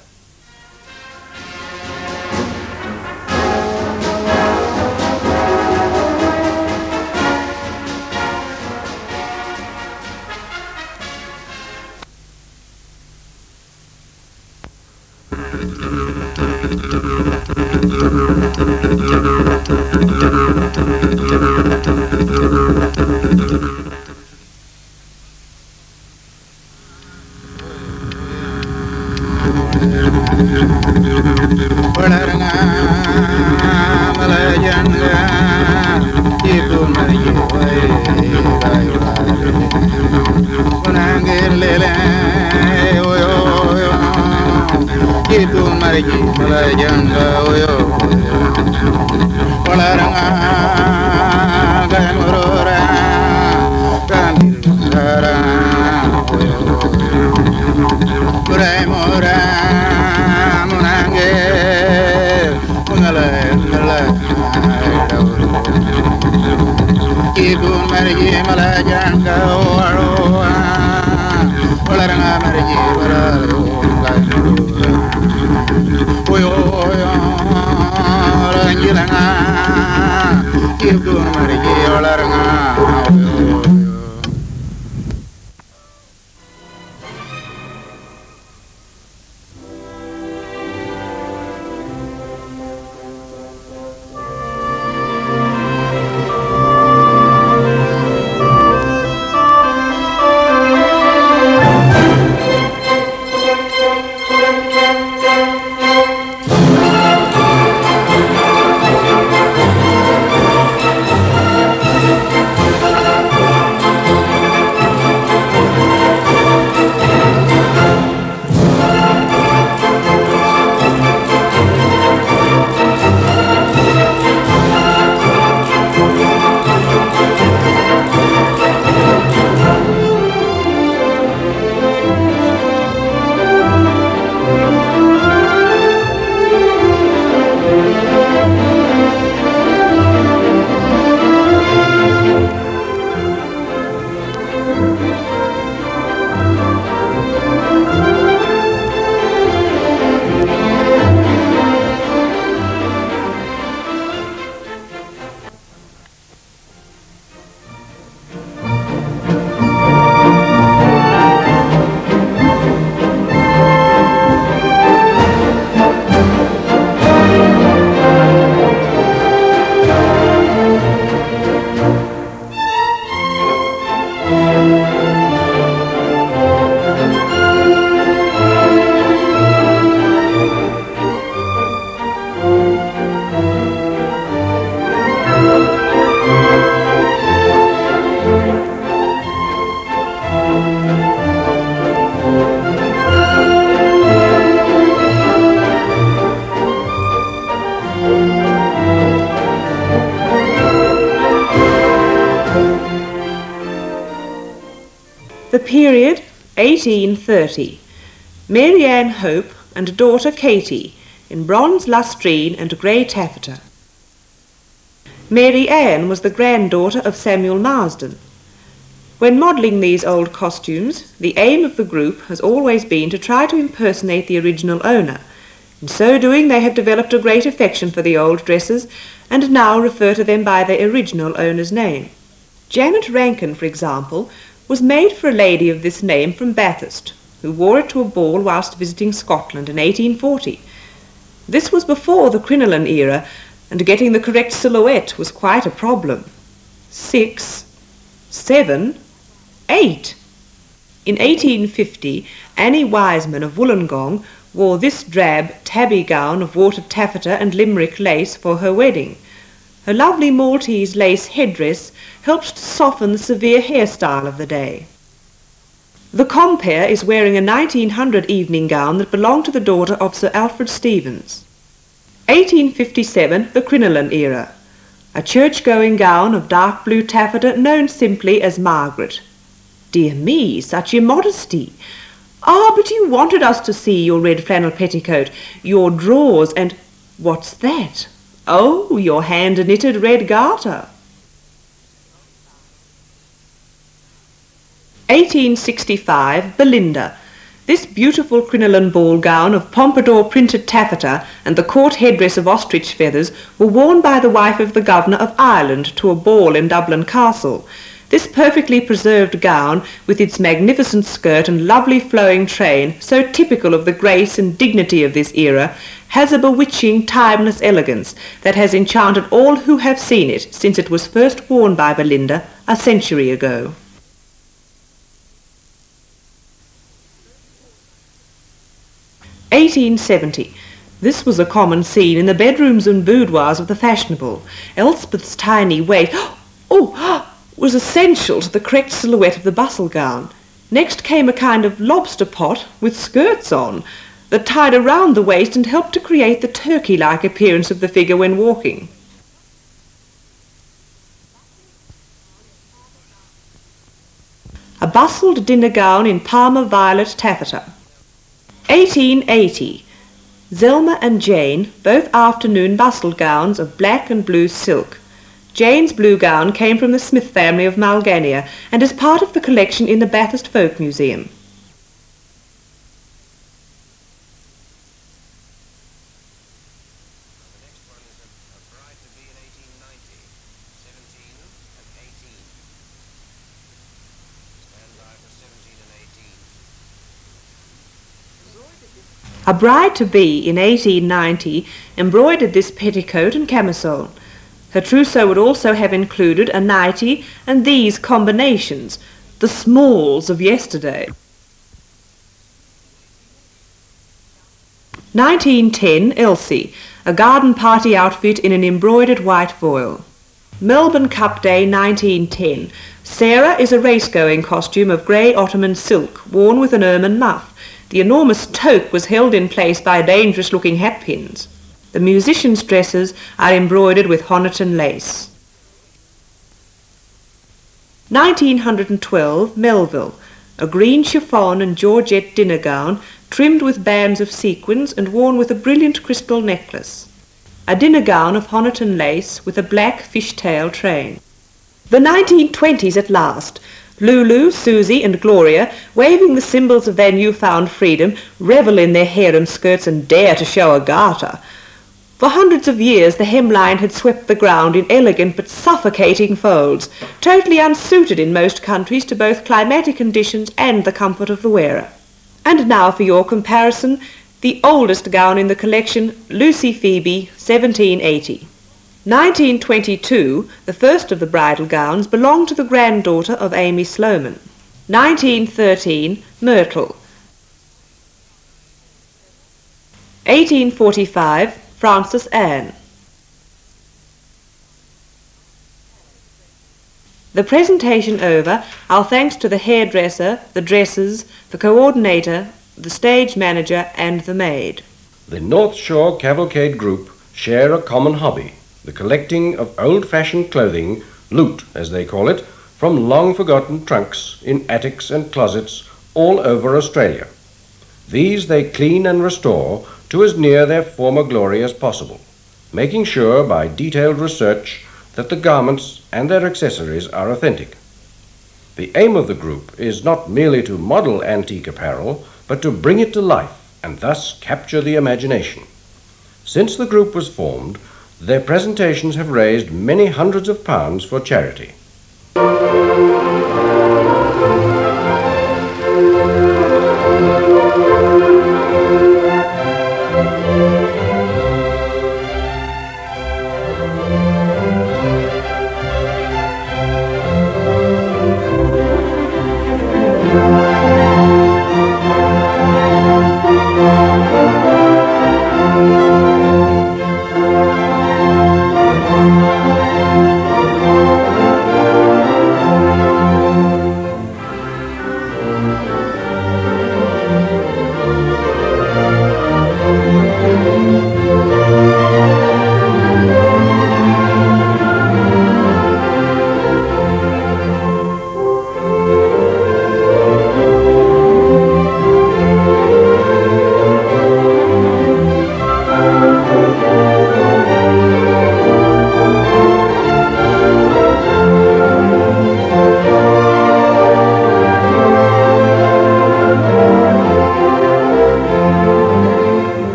S3: The period, eighteen thirty. Mary Ann Hope and daughter Katie, in bronze lustrine and grey taffeta. Mary Ann was the granddaughter of Samuel Marsden. When modelling these old costumes, the aim of the group has always been to try to impersonate the original owner. In so doing, they have developed a great affection for the old dresses and now refer to them by their original owner's name. Janet Rankin, for example, was made for a lady of this name from Bathurst, who wore it to a ball whilst visiting Scotland in eighteen forty. This was before the crinoline era, and getting the correct silhouette was quite a problem. Six, seven, eight. In eighteen fifty, Annie Wiseman of Wollongong wore this drab tabby gown of watered taffeta and Limerick lace for her wedding. Her lovely Maltese lace headdress helped to soften the severe hairstyle of the day. The compere is wearing a nineteen hundred evening gown that belonged to the daughter of Sir Alfred Stevens. eighteen fifty-seven, the crinoline era. A church-going gown of dark blue taffeta known simply as Margaret. Dear me, such immodesty! Ah, but you wanted us to see your red flannel petticoat, your drawers, and what's that? Oh, your hand-knitted red garter. eighteen sixty-five, Belinda. This beautiful crinoline ball gown of pompadour printed taffeta and the court headdress of ostrich feathers were worn by the wife of the Governor of Ireland to a ball in Dublin Castle. This perfectly preserved gown, with its magnificent skirt and lovely flowing train, so typical of the grace and dignity of this era, has a bewitching, timeless elegance that has enchanted all who have seen it since it was first worn by Belinda a century ago. eighteen seventy. This was a common scene in the bedrooms and boudoirs of the fashionable. Elspeth's tiny waist oh, was essential to the correct silhouette of the bustle gown. Next came a kind of lobster pot with skirts on that tied around the waist and helped to create the turkey-like appearance of the figure when walking. A bustled dinner gown in Parma violet taffeta. eighteen eighty. Zelma and Jane, both afternoon bustled gowns of black and blue silk. Jane's blue gown came from the Smith family of Malgania and is part of the collection in the Bathurst Folk Museum. A bride-to-be in eighteen ninety embroidered this petticoat and camisole. Her trousseau would also have included a nightie and these combinations, the smalls of yesterday. nineteen ten, Elsie, a garden party outfit in an embroidered white voile. Melbourne Cup Day nineteen ten. Sarah is a race-going costume of grey Ottoman silk, worn with an ermine muff. The enormous toque was held in place by dangerous-looking hatpins. The musicians' dresses are embroidered with Honiton lace. nineteen twelve, Melville, a green chiffon and georgette dinner gown trimmed with bands of sequins and worn with a brilliant crystal necklace. A dinner gown of Honiton lace with a black fishtail train. The nineteen twenties at last. Lulu, Susie and Gloria, waving the symbols of their newfound freedom, revel in their harem skirts and dare to show a garter. For hundreds of years the hemline had swept the ground in elegant but suffocating folds, totally unsuited in most countries to both climatic conditions and the comfort of the wearer. And now for your comparison, the oldest gown in the collection, Lucy Phoebe, seventeen eighty. nineteen twenty-two, the first of the bridal gowns, belonged to the granddaughter of Amy Sloman. nineteen thirteen, Myrtle. eighteen forty-five, Frances Anne. The presentation over, our thanks to the hairdresser, the dressers, the coordinator, the stage manager and the maid.
S1: The North Shore Cavalcade Group share a common hobby, the collecting of old-fashioned clothing, loot as they call it, from long-forgotten trunks in attics and closets all over Australia. These they clean and restore to as near their former glory as possible, making sure by detailed research that the garments and their accessories are authentic. The aim of the group is not merely to model antique apparel, but to bring it to life and thus capture the imagination. Since the group was formed, their presentations have raised many hundreds of pounds for charity.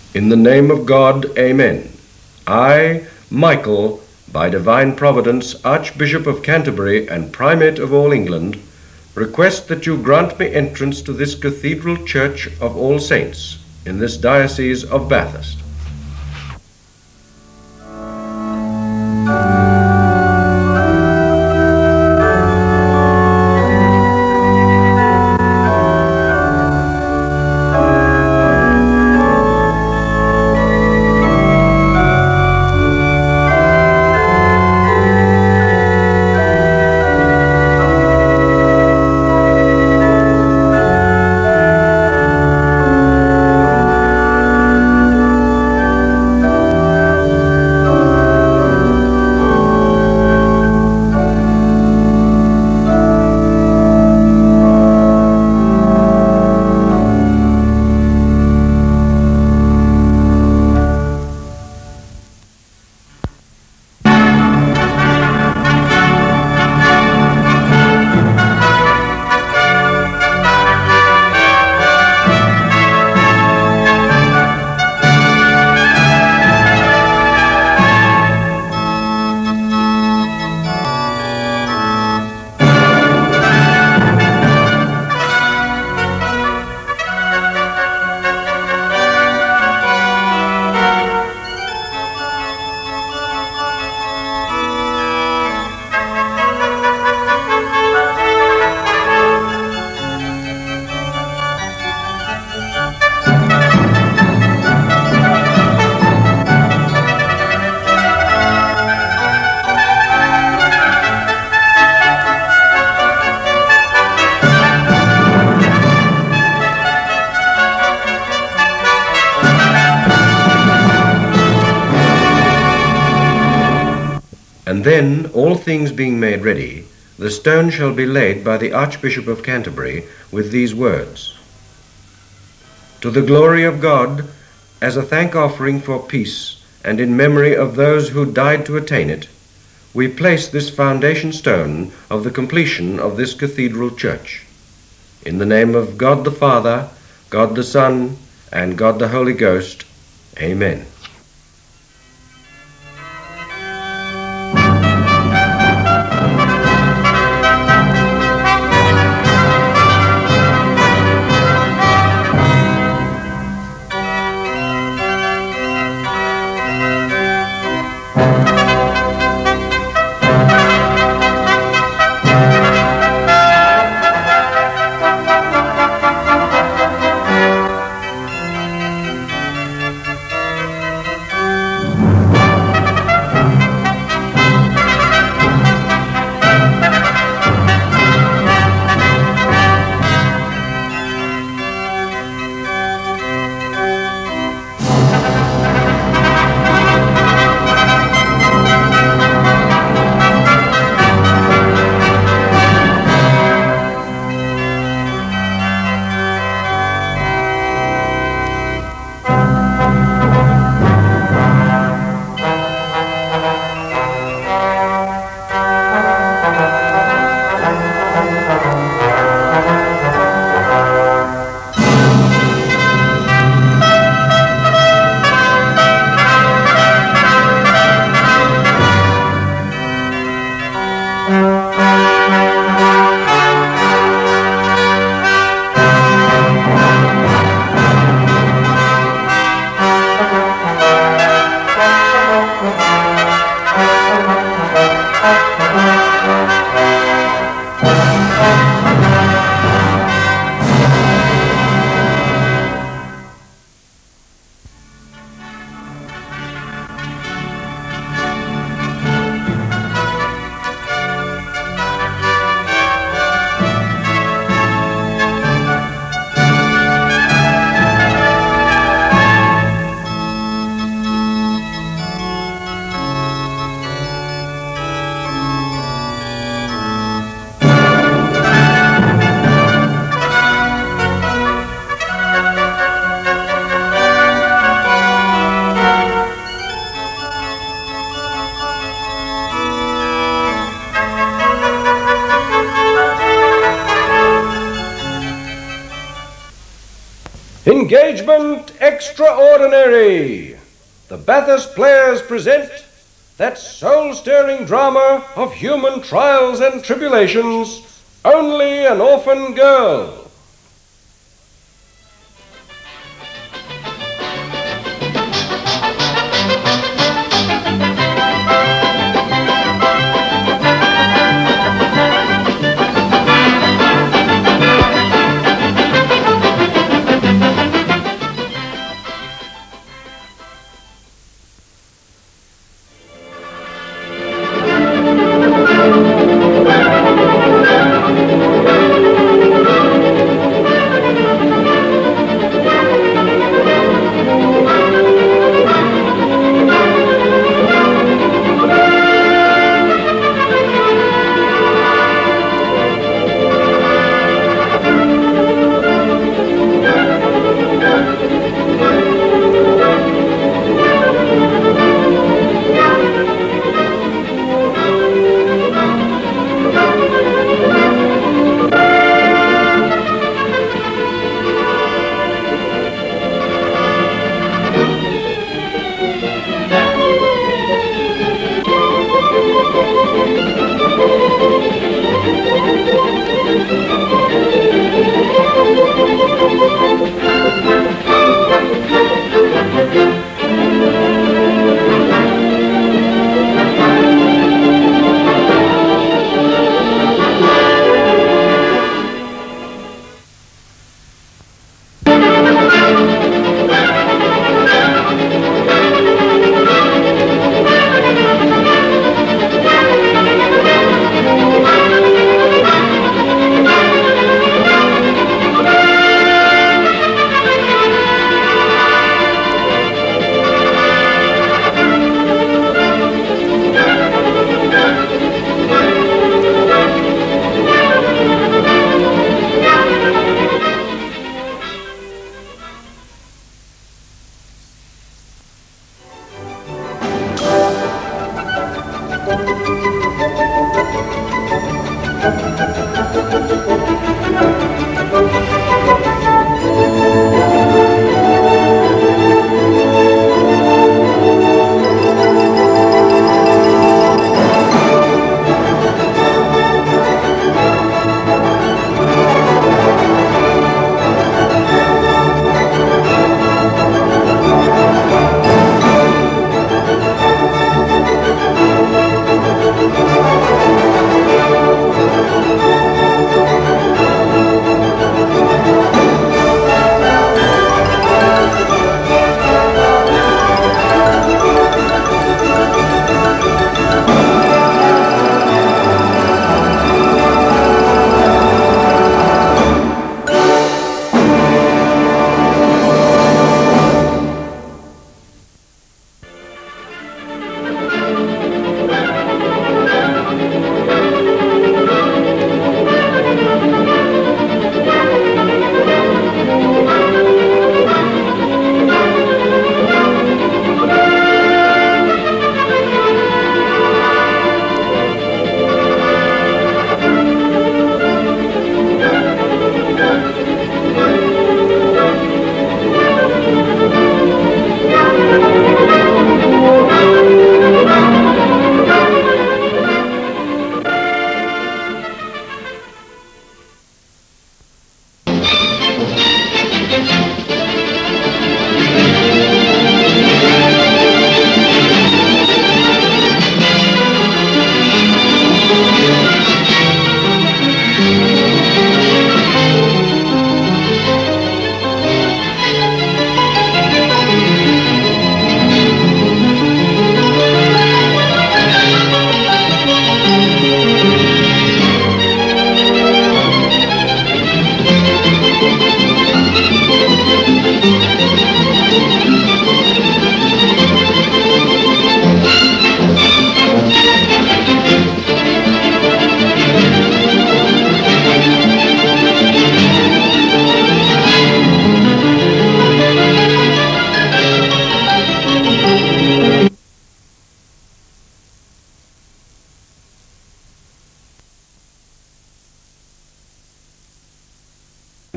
S1: In the name of God, amen. I, Michael, by divine providence, Archbishop of Canterbury and Primate of all England, request that you grant me entrance to this Cathedral Church of All Saints in this Diocese of Bathurst. And then, all things being made ready, the stone shall be laid by the Archbishop of Canterbury with these words: To the glory of God, as a thank offering for peace and in memory of those who died to attain it, we place this foundation stone of the completion of this cathedral church. In the name of God the Father, God the Son, and God the Holy Ghost. Amen. Management Extraordinary. The Bathurst Players present that soul-stirring drama of human trials and tribulations, Only an Orphan Girl.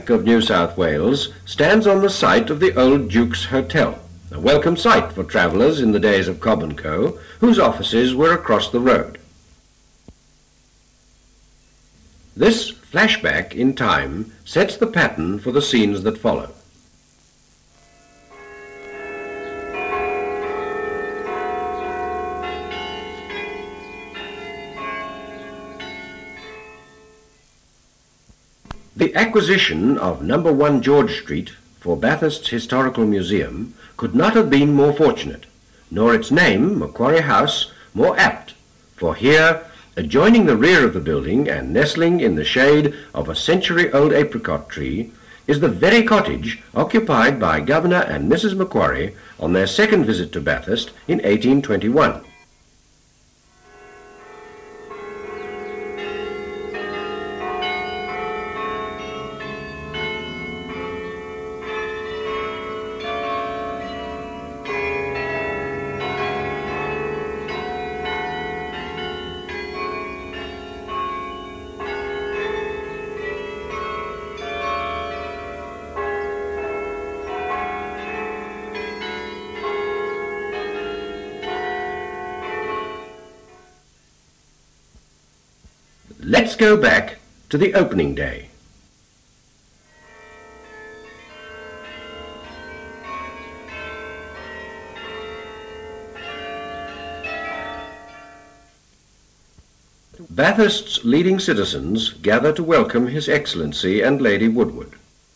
S1: District of New South Wales stands on the site of the old Duke's Hotel, a welcome sight for travellers in the days of Cobb and Co, whose offices were across the road. This flashback in time sets the pattern for the scenes that follow. The acquisition of number one George Street for Bathurst's Historical Museum could not have been more fortunate, nor its name, Macquarie House, more apt, for here, adjoining the rear of the building and nestling in the shade of a century-old apricot tree, is the very cottage occupied by Governor and Missus Macquarie on their second visit to Bathurst in eighteen twenty-one. Let's go back to the opening day. Bathurst's leading citizens gather to welcome His Excellency and Lady Woodward.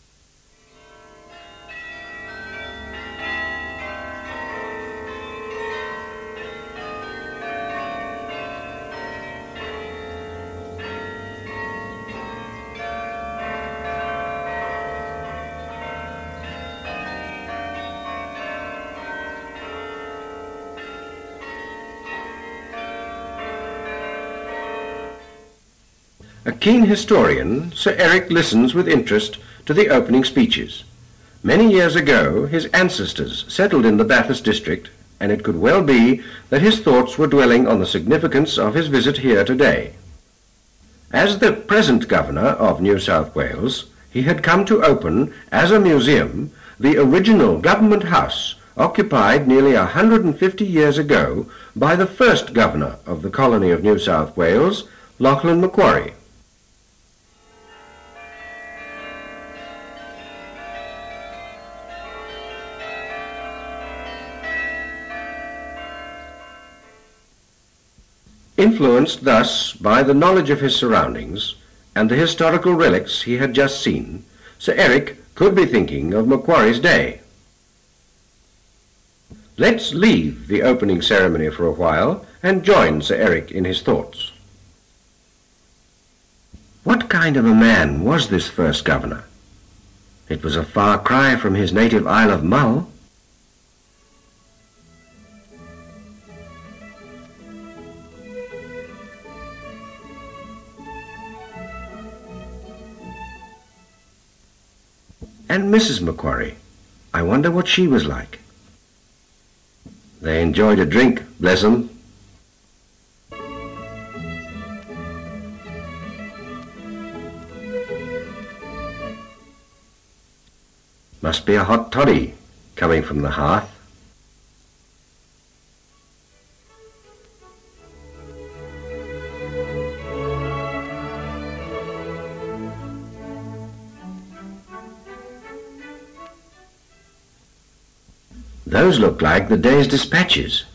S1: A keen historian, Sir Eric listens with interest to the opening speeches. Many years ago, his ancestors settled in the Bathurst district, and it could well be that his thoughts were dwelling on the significance of his visit here today. As the present Governor of New South Wales, he had come to open, as a museum, the original Government House, occupied nearly a hundred and fifty years ago by the first Governor of the colony of New South Wales, Lachlan Macquarie. Influenced thus by the knowledge of his surroundings and the historical relics he had just seen, Sir Eric could be thinking of Macquarie's day. Let's leave the opening ceremony for a while and join Sir Eric in his thoughts. What kind of a man was this first Governor? It was a far cry from his native Isle of Mull. And Missus Macquarie, I wonder what she was like. They enjoyed a drink, bless 'em. Must be a hot toddy coming from the hearth. Those look like the day's dispatches.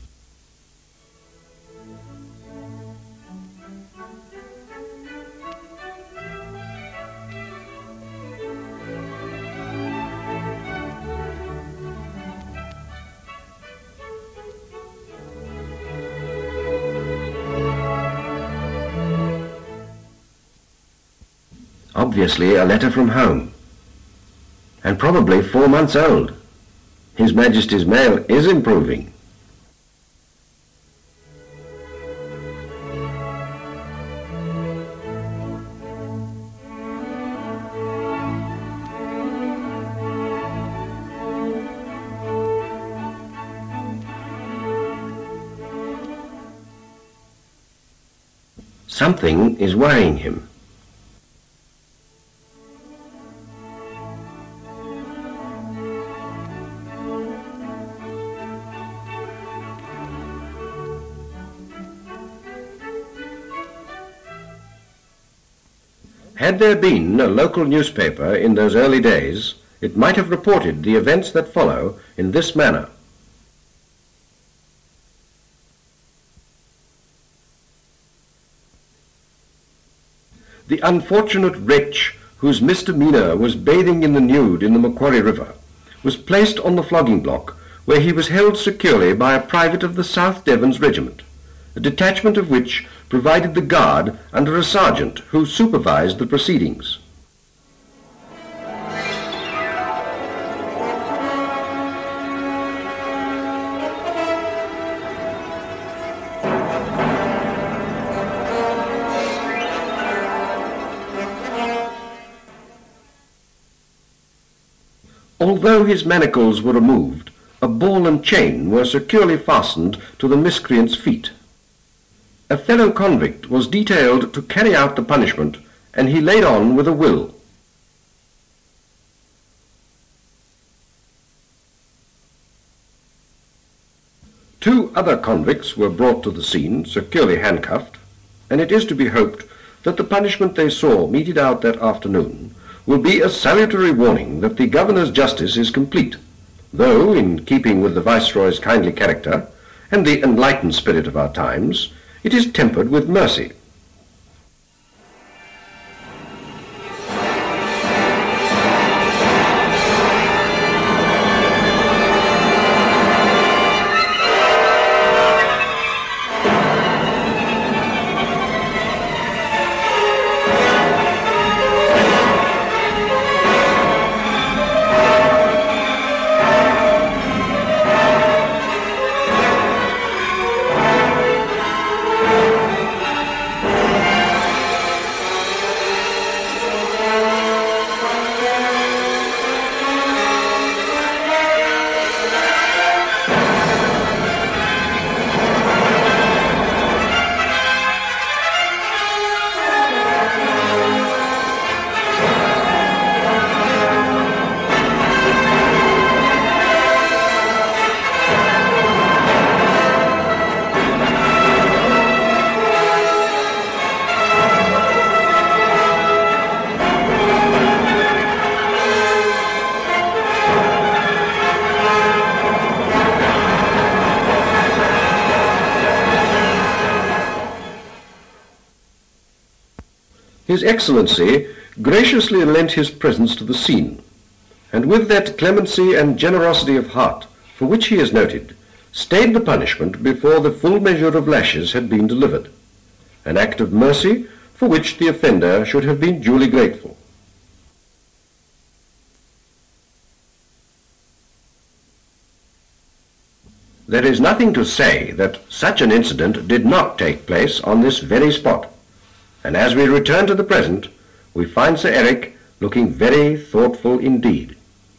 S1: Obviously a letter from home, and probably four months old. His Majesty's mail is improving. Something is worrying him. Had there been a local newspaper in those early days, it might have reported the events that follow in this manner. The unfortunate wretch whose misdemeanour was bathing in the nude in the Macquarie River was placed on the flogging block, where he was held securely by a private of the South Devons Regiment, a detachment of which provided the guard under a sergeant who supervised the proceedings. Although his manacles were removed, a ball and chain were securely fastened to the miscreant's feet. A fellow convict was detailed to carry out the punishment, and he laid on with a will. Two other convicts were brought to the scene, securely handcuffed, and it is to be hoped that the punishment they saw meted out that afternoon will be a salutary warning that the Governor's justice is complete, though, in keeping with the Viceroy's kindly character and the enlightened spirit of our times, it is tempered with mercy. His Excellency graciously lent his presence to the scene, and with that clemency and generosity of heart for which he is noted, stayed the punishment before the full measure of lashes had been delivered, an act of mercy for which the offender should have been duly grateful. There is nothing to say that such an incident did not take place on this very spot. And as we return to the present, we find Sir Eric looking very thoughtful indeed.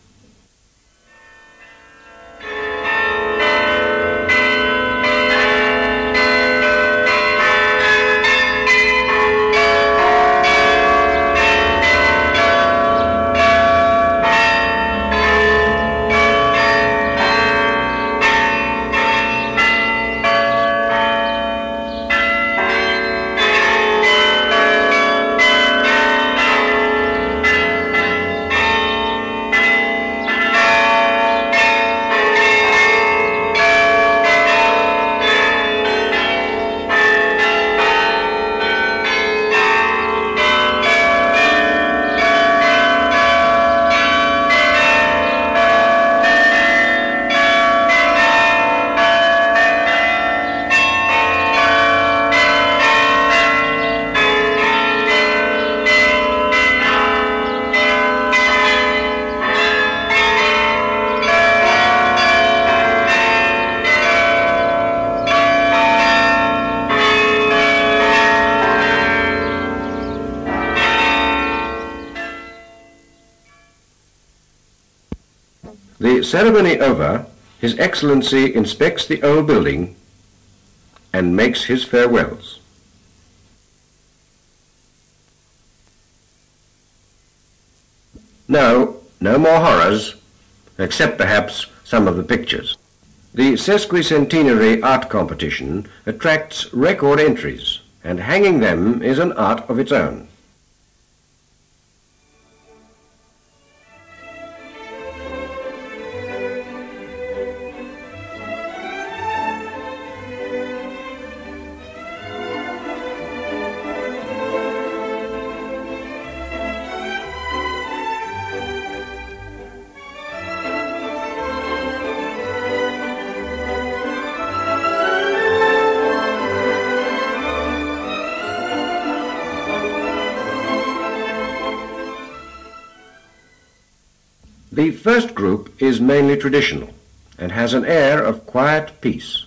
S1: The ceremony over, His Excellency inspects the old building and makes his farewells. No, no more horrors, except perhaps some of the pictures. The Sesqui Centenary art competition attracts record entries, and hanging them is an art of its own. The ceremony over, His Excellency inspects the old building and makes his farewells. No, no more horrors, except perhaps some of the pictures. The Sesqui Centenary art competition attracts record entries, and hanging them is an art of its own. The first group is mainly traditional and has an air of quiet peace.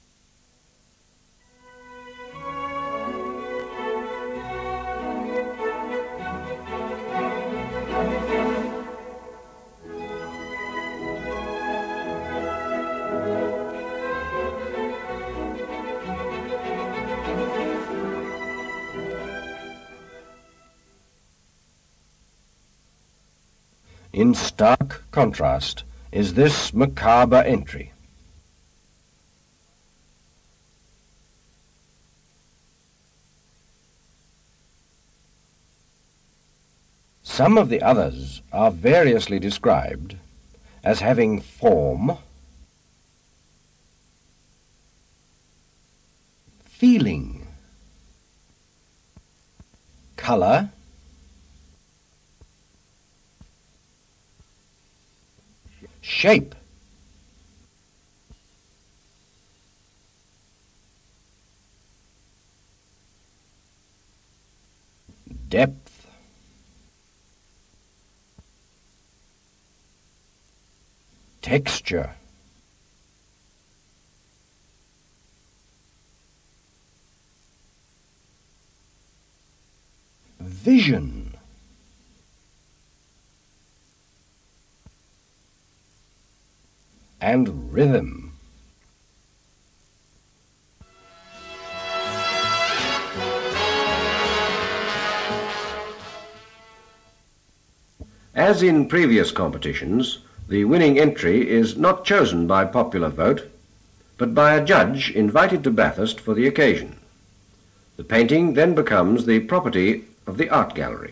S1: In stark contrast is this macabre entry. Some of the others are variously described as having form, feeling, colour, shape, depth, texture, vision, and rhythm. As in previous competitions, the winning entry is not chosen by popular vote, but by a judge invited to Bathurst for the occasion. The painting then becomes the property of the art gallery.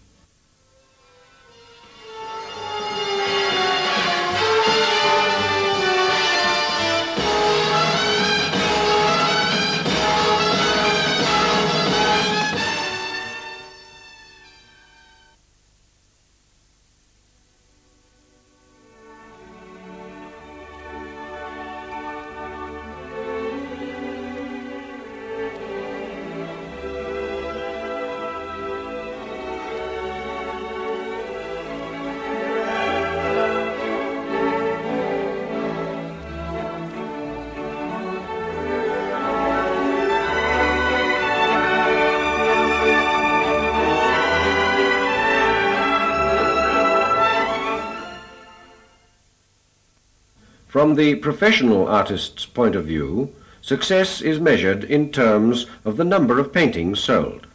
S1: From the professional artist's point of view, success is measured in terms of the number of paintings sold.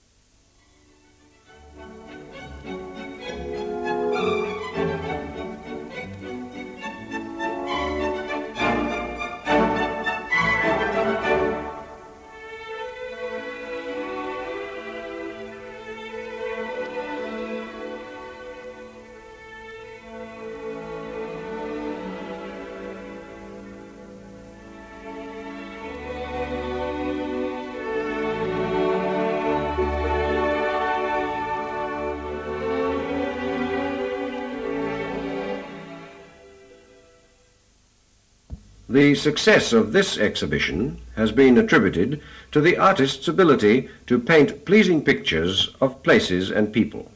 S1: The success of this exhibition has been attributed to the artist's ability to paint pleasing pictures of places and people.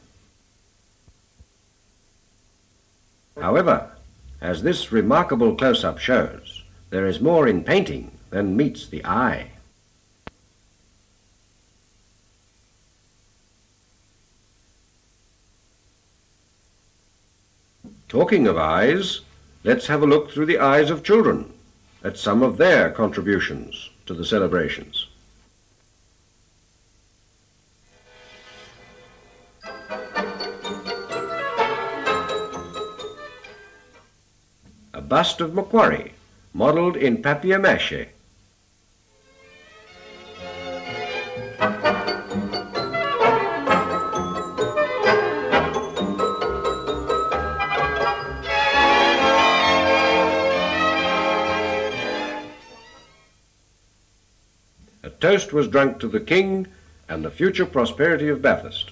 S1: However, as this remarkable close-up shows, there is more in painting than meets the eye. Talking of eyes, let's have a look through the eyes of children at some of their contributions to the celebrations. A bust of Macquarie, modelled in papier-mâché. A toast was drunk to the King and the future prosperity of Bathurst.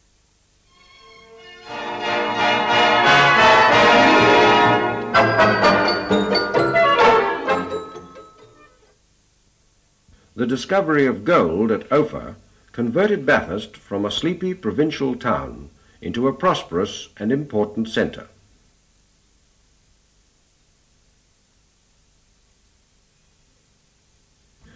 S1: The discovery of gold at Ophir converted Bathurst from a sleepy provincial town into a prosperous and important centre.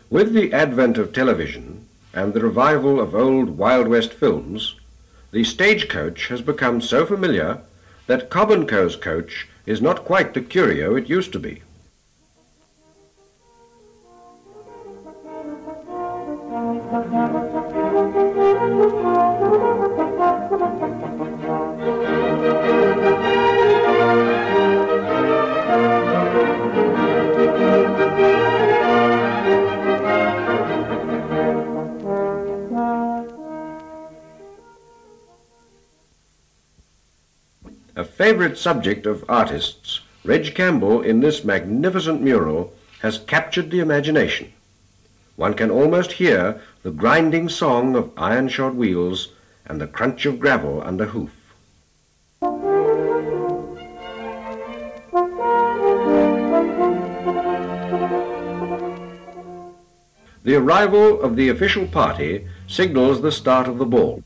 S1: With the advent of television and the revival of old Wild West films, the stagecoach has become so familiar that Cobb and Co.'s coach is not quite the curio it used to be. A favourite subject of artists, Reg Campbell in this magnificent mural has captured the imagination. One can almost hear the grinding song of iron-shod wheels and the crunch of gravel under hoof. The arrival of the official party signals the start of the ball.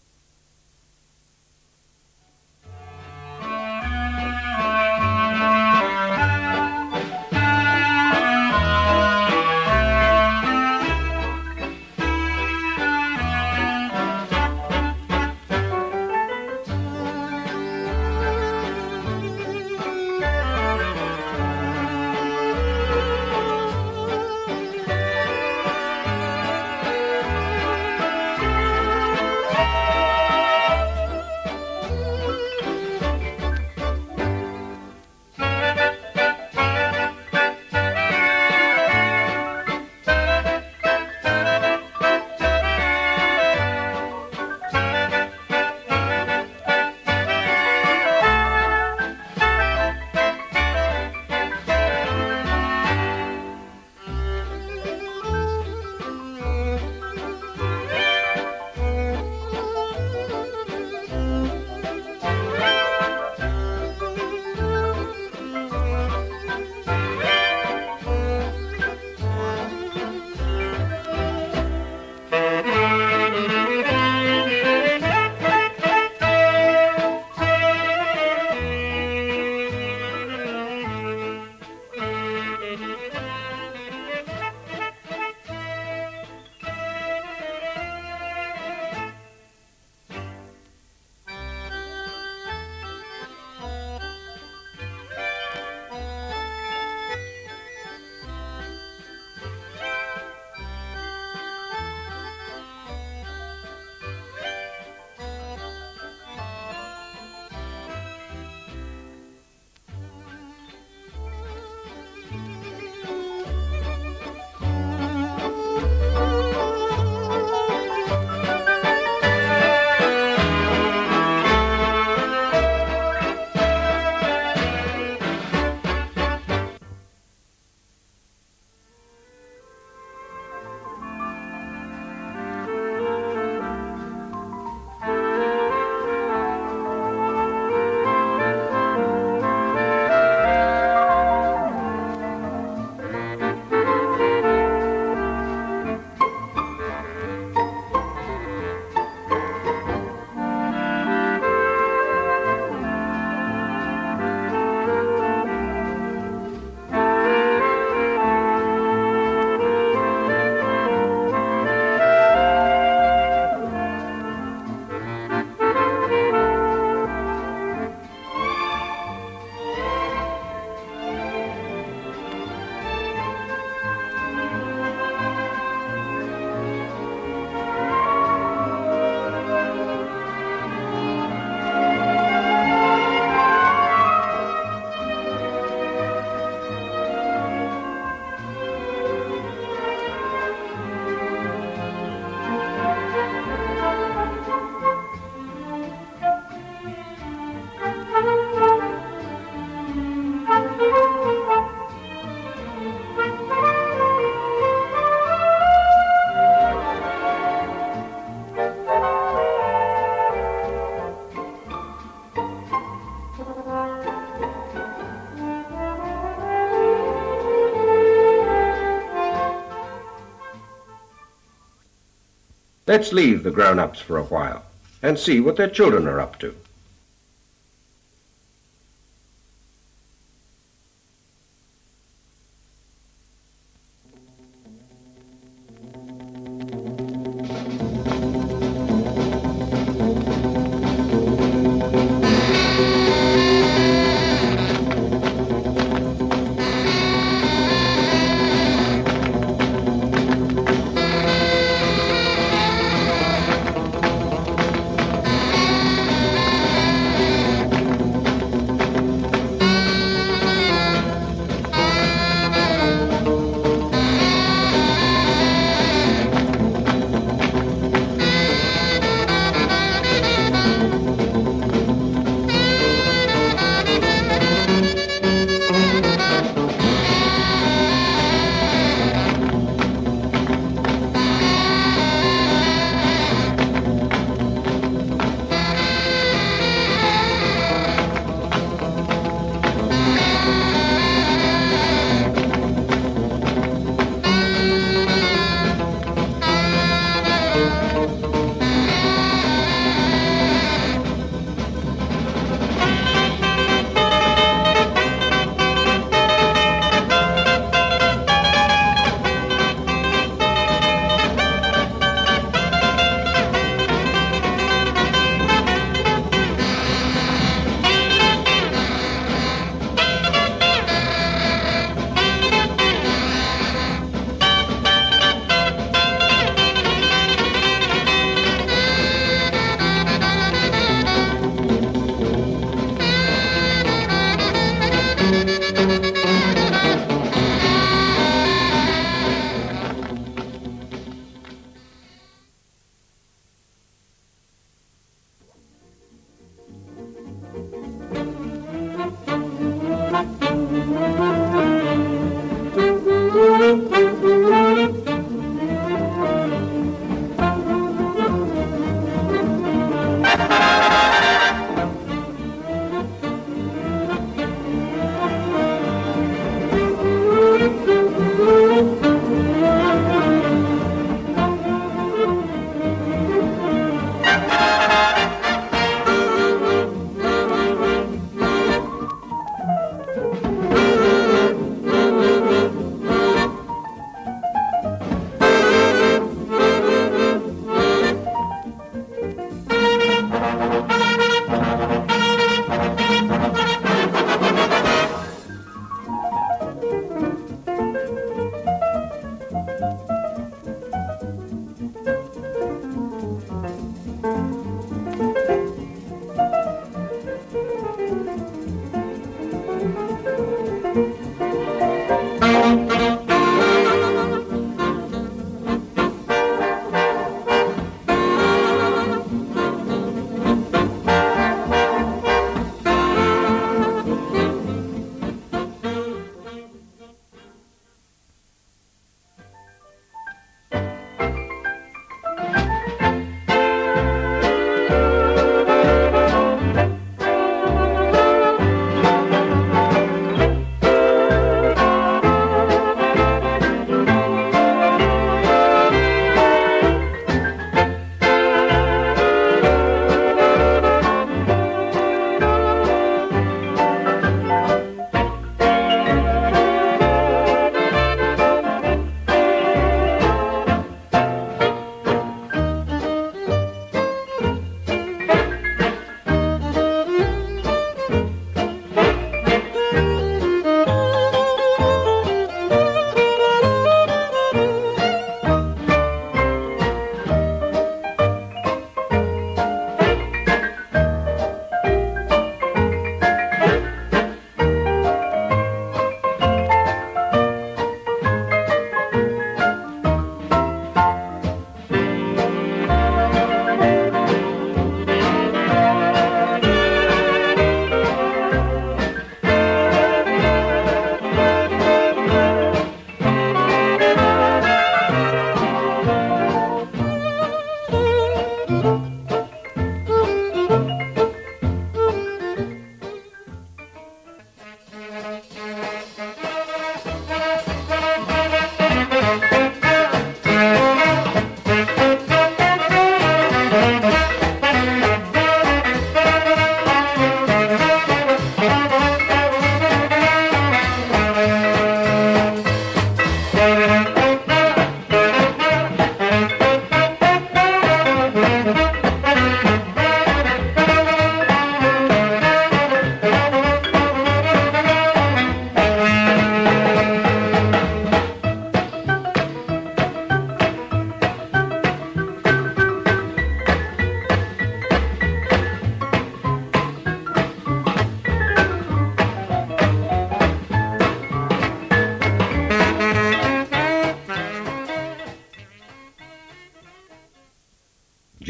S1: Let's leave the grown-ups for a while and see what their children are up to.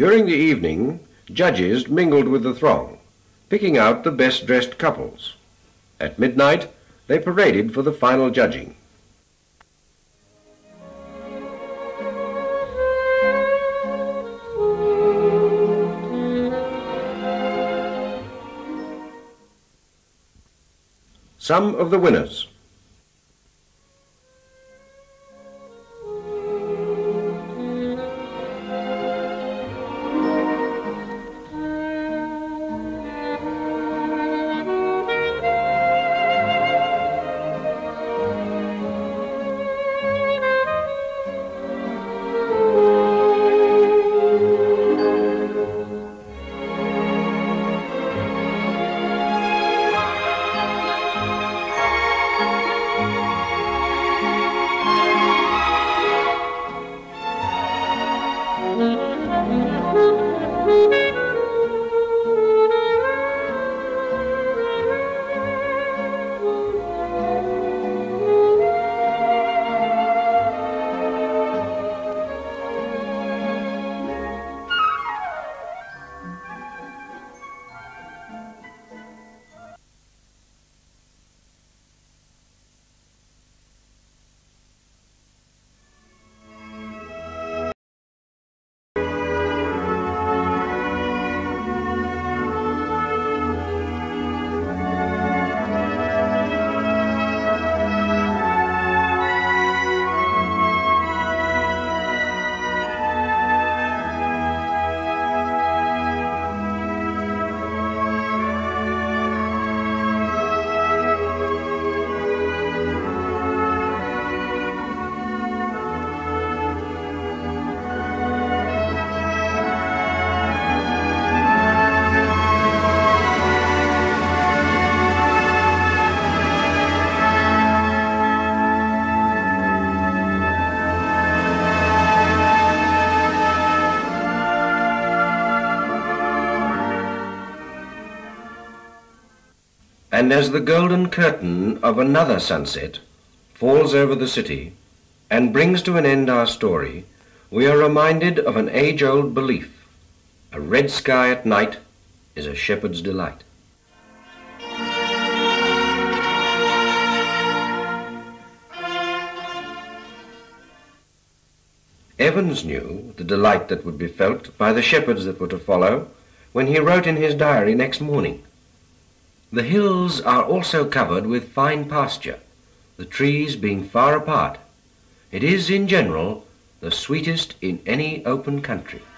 S1: During the evening, judges mingled with the throng, picking out the best-dressed couples. At midnight, they paraded for the final judging. Some of the winners. And as the golden curtain of another sunset falls over the city and brings to an end our story, we are reminded of an age-old belief: a red sky at night is a shepherd's delight. Evans knew the delight that would be felt by the shepherds that were to follow when he wrote in his diary next morning: "The hills are also covered with fine pasture, the trees being far apart. It is, in general, the sweetest in any open country."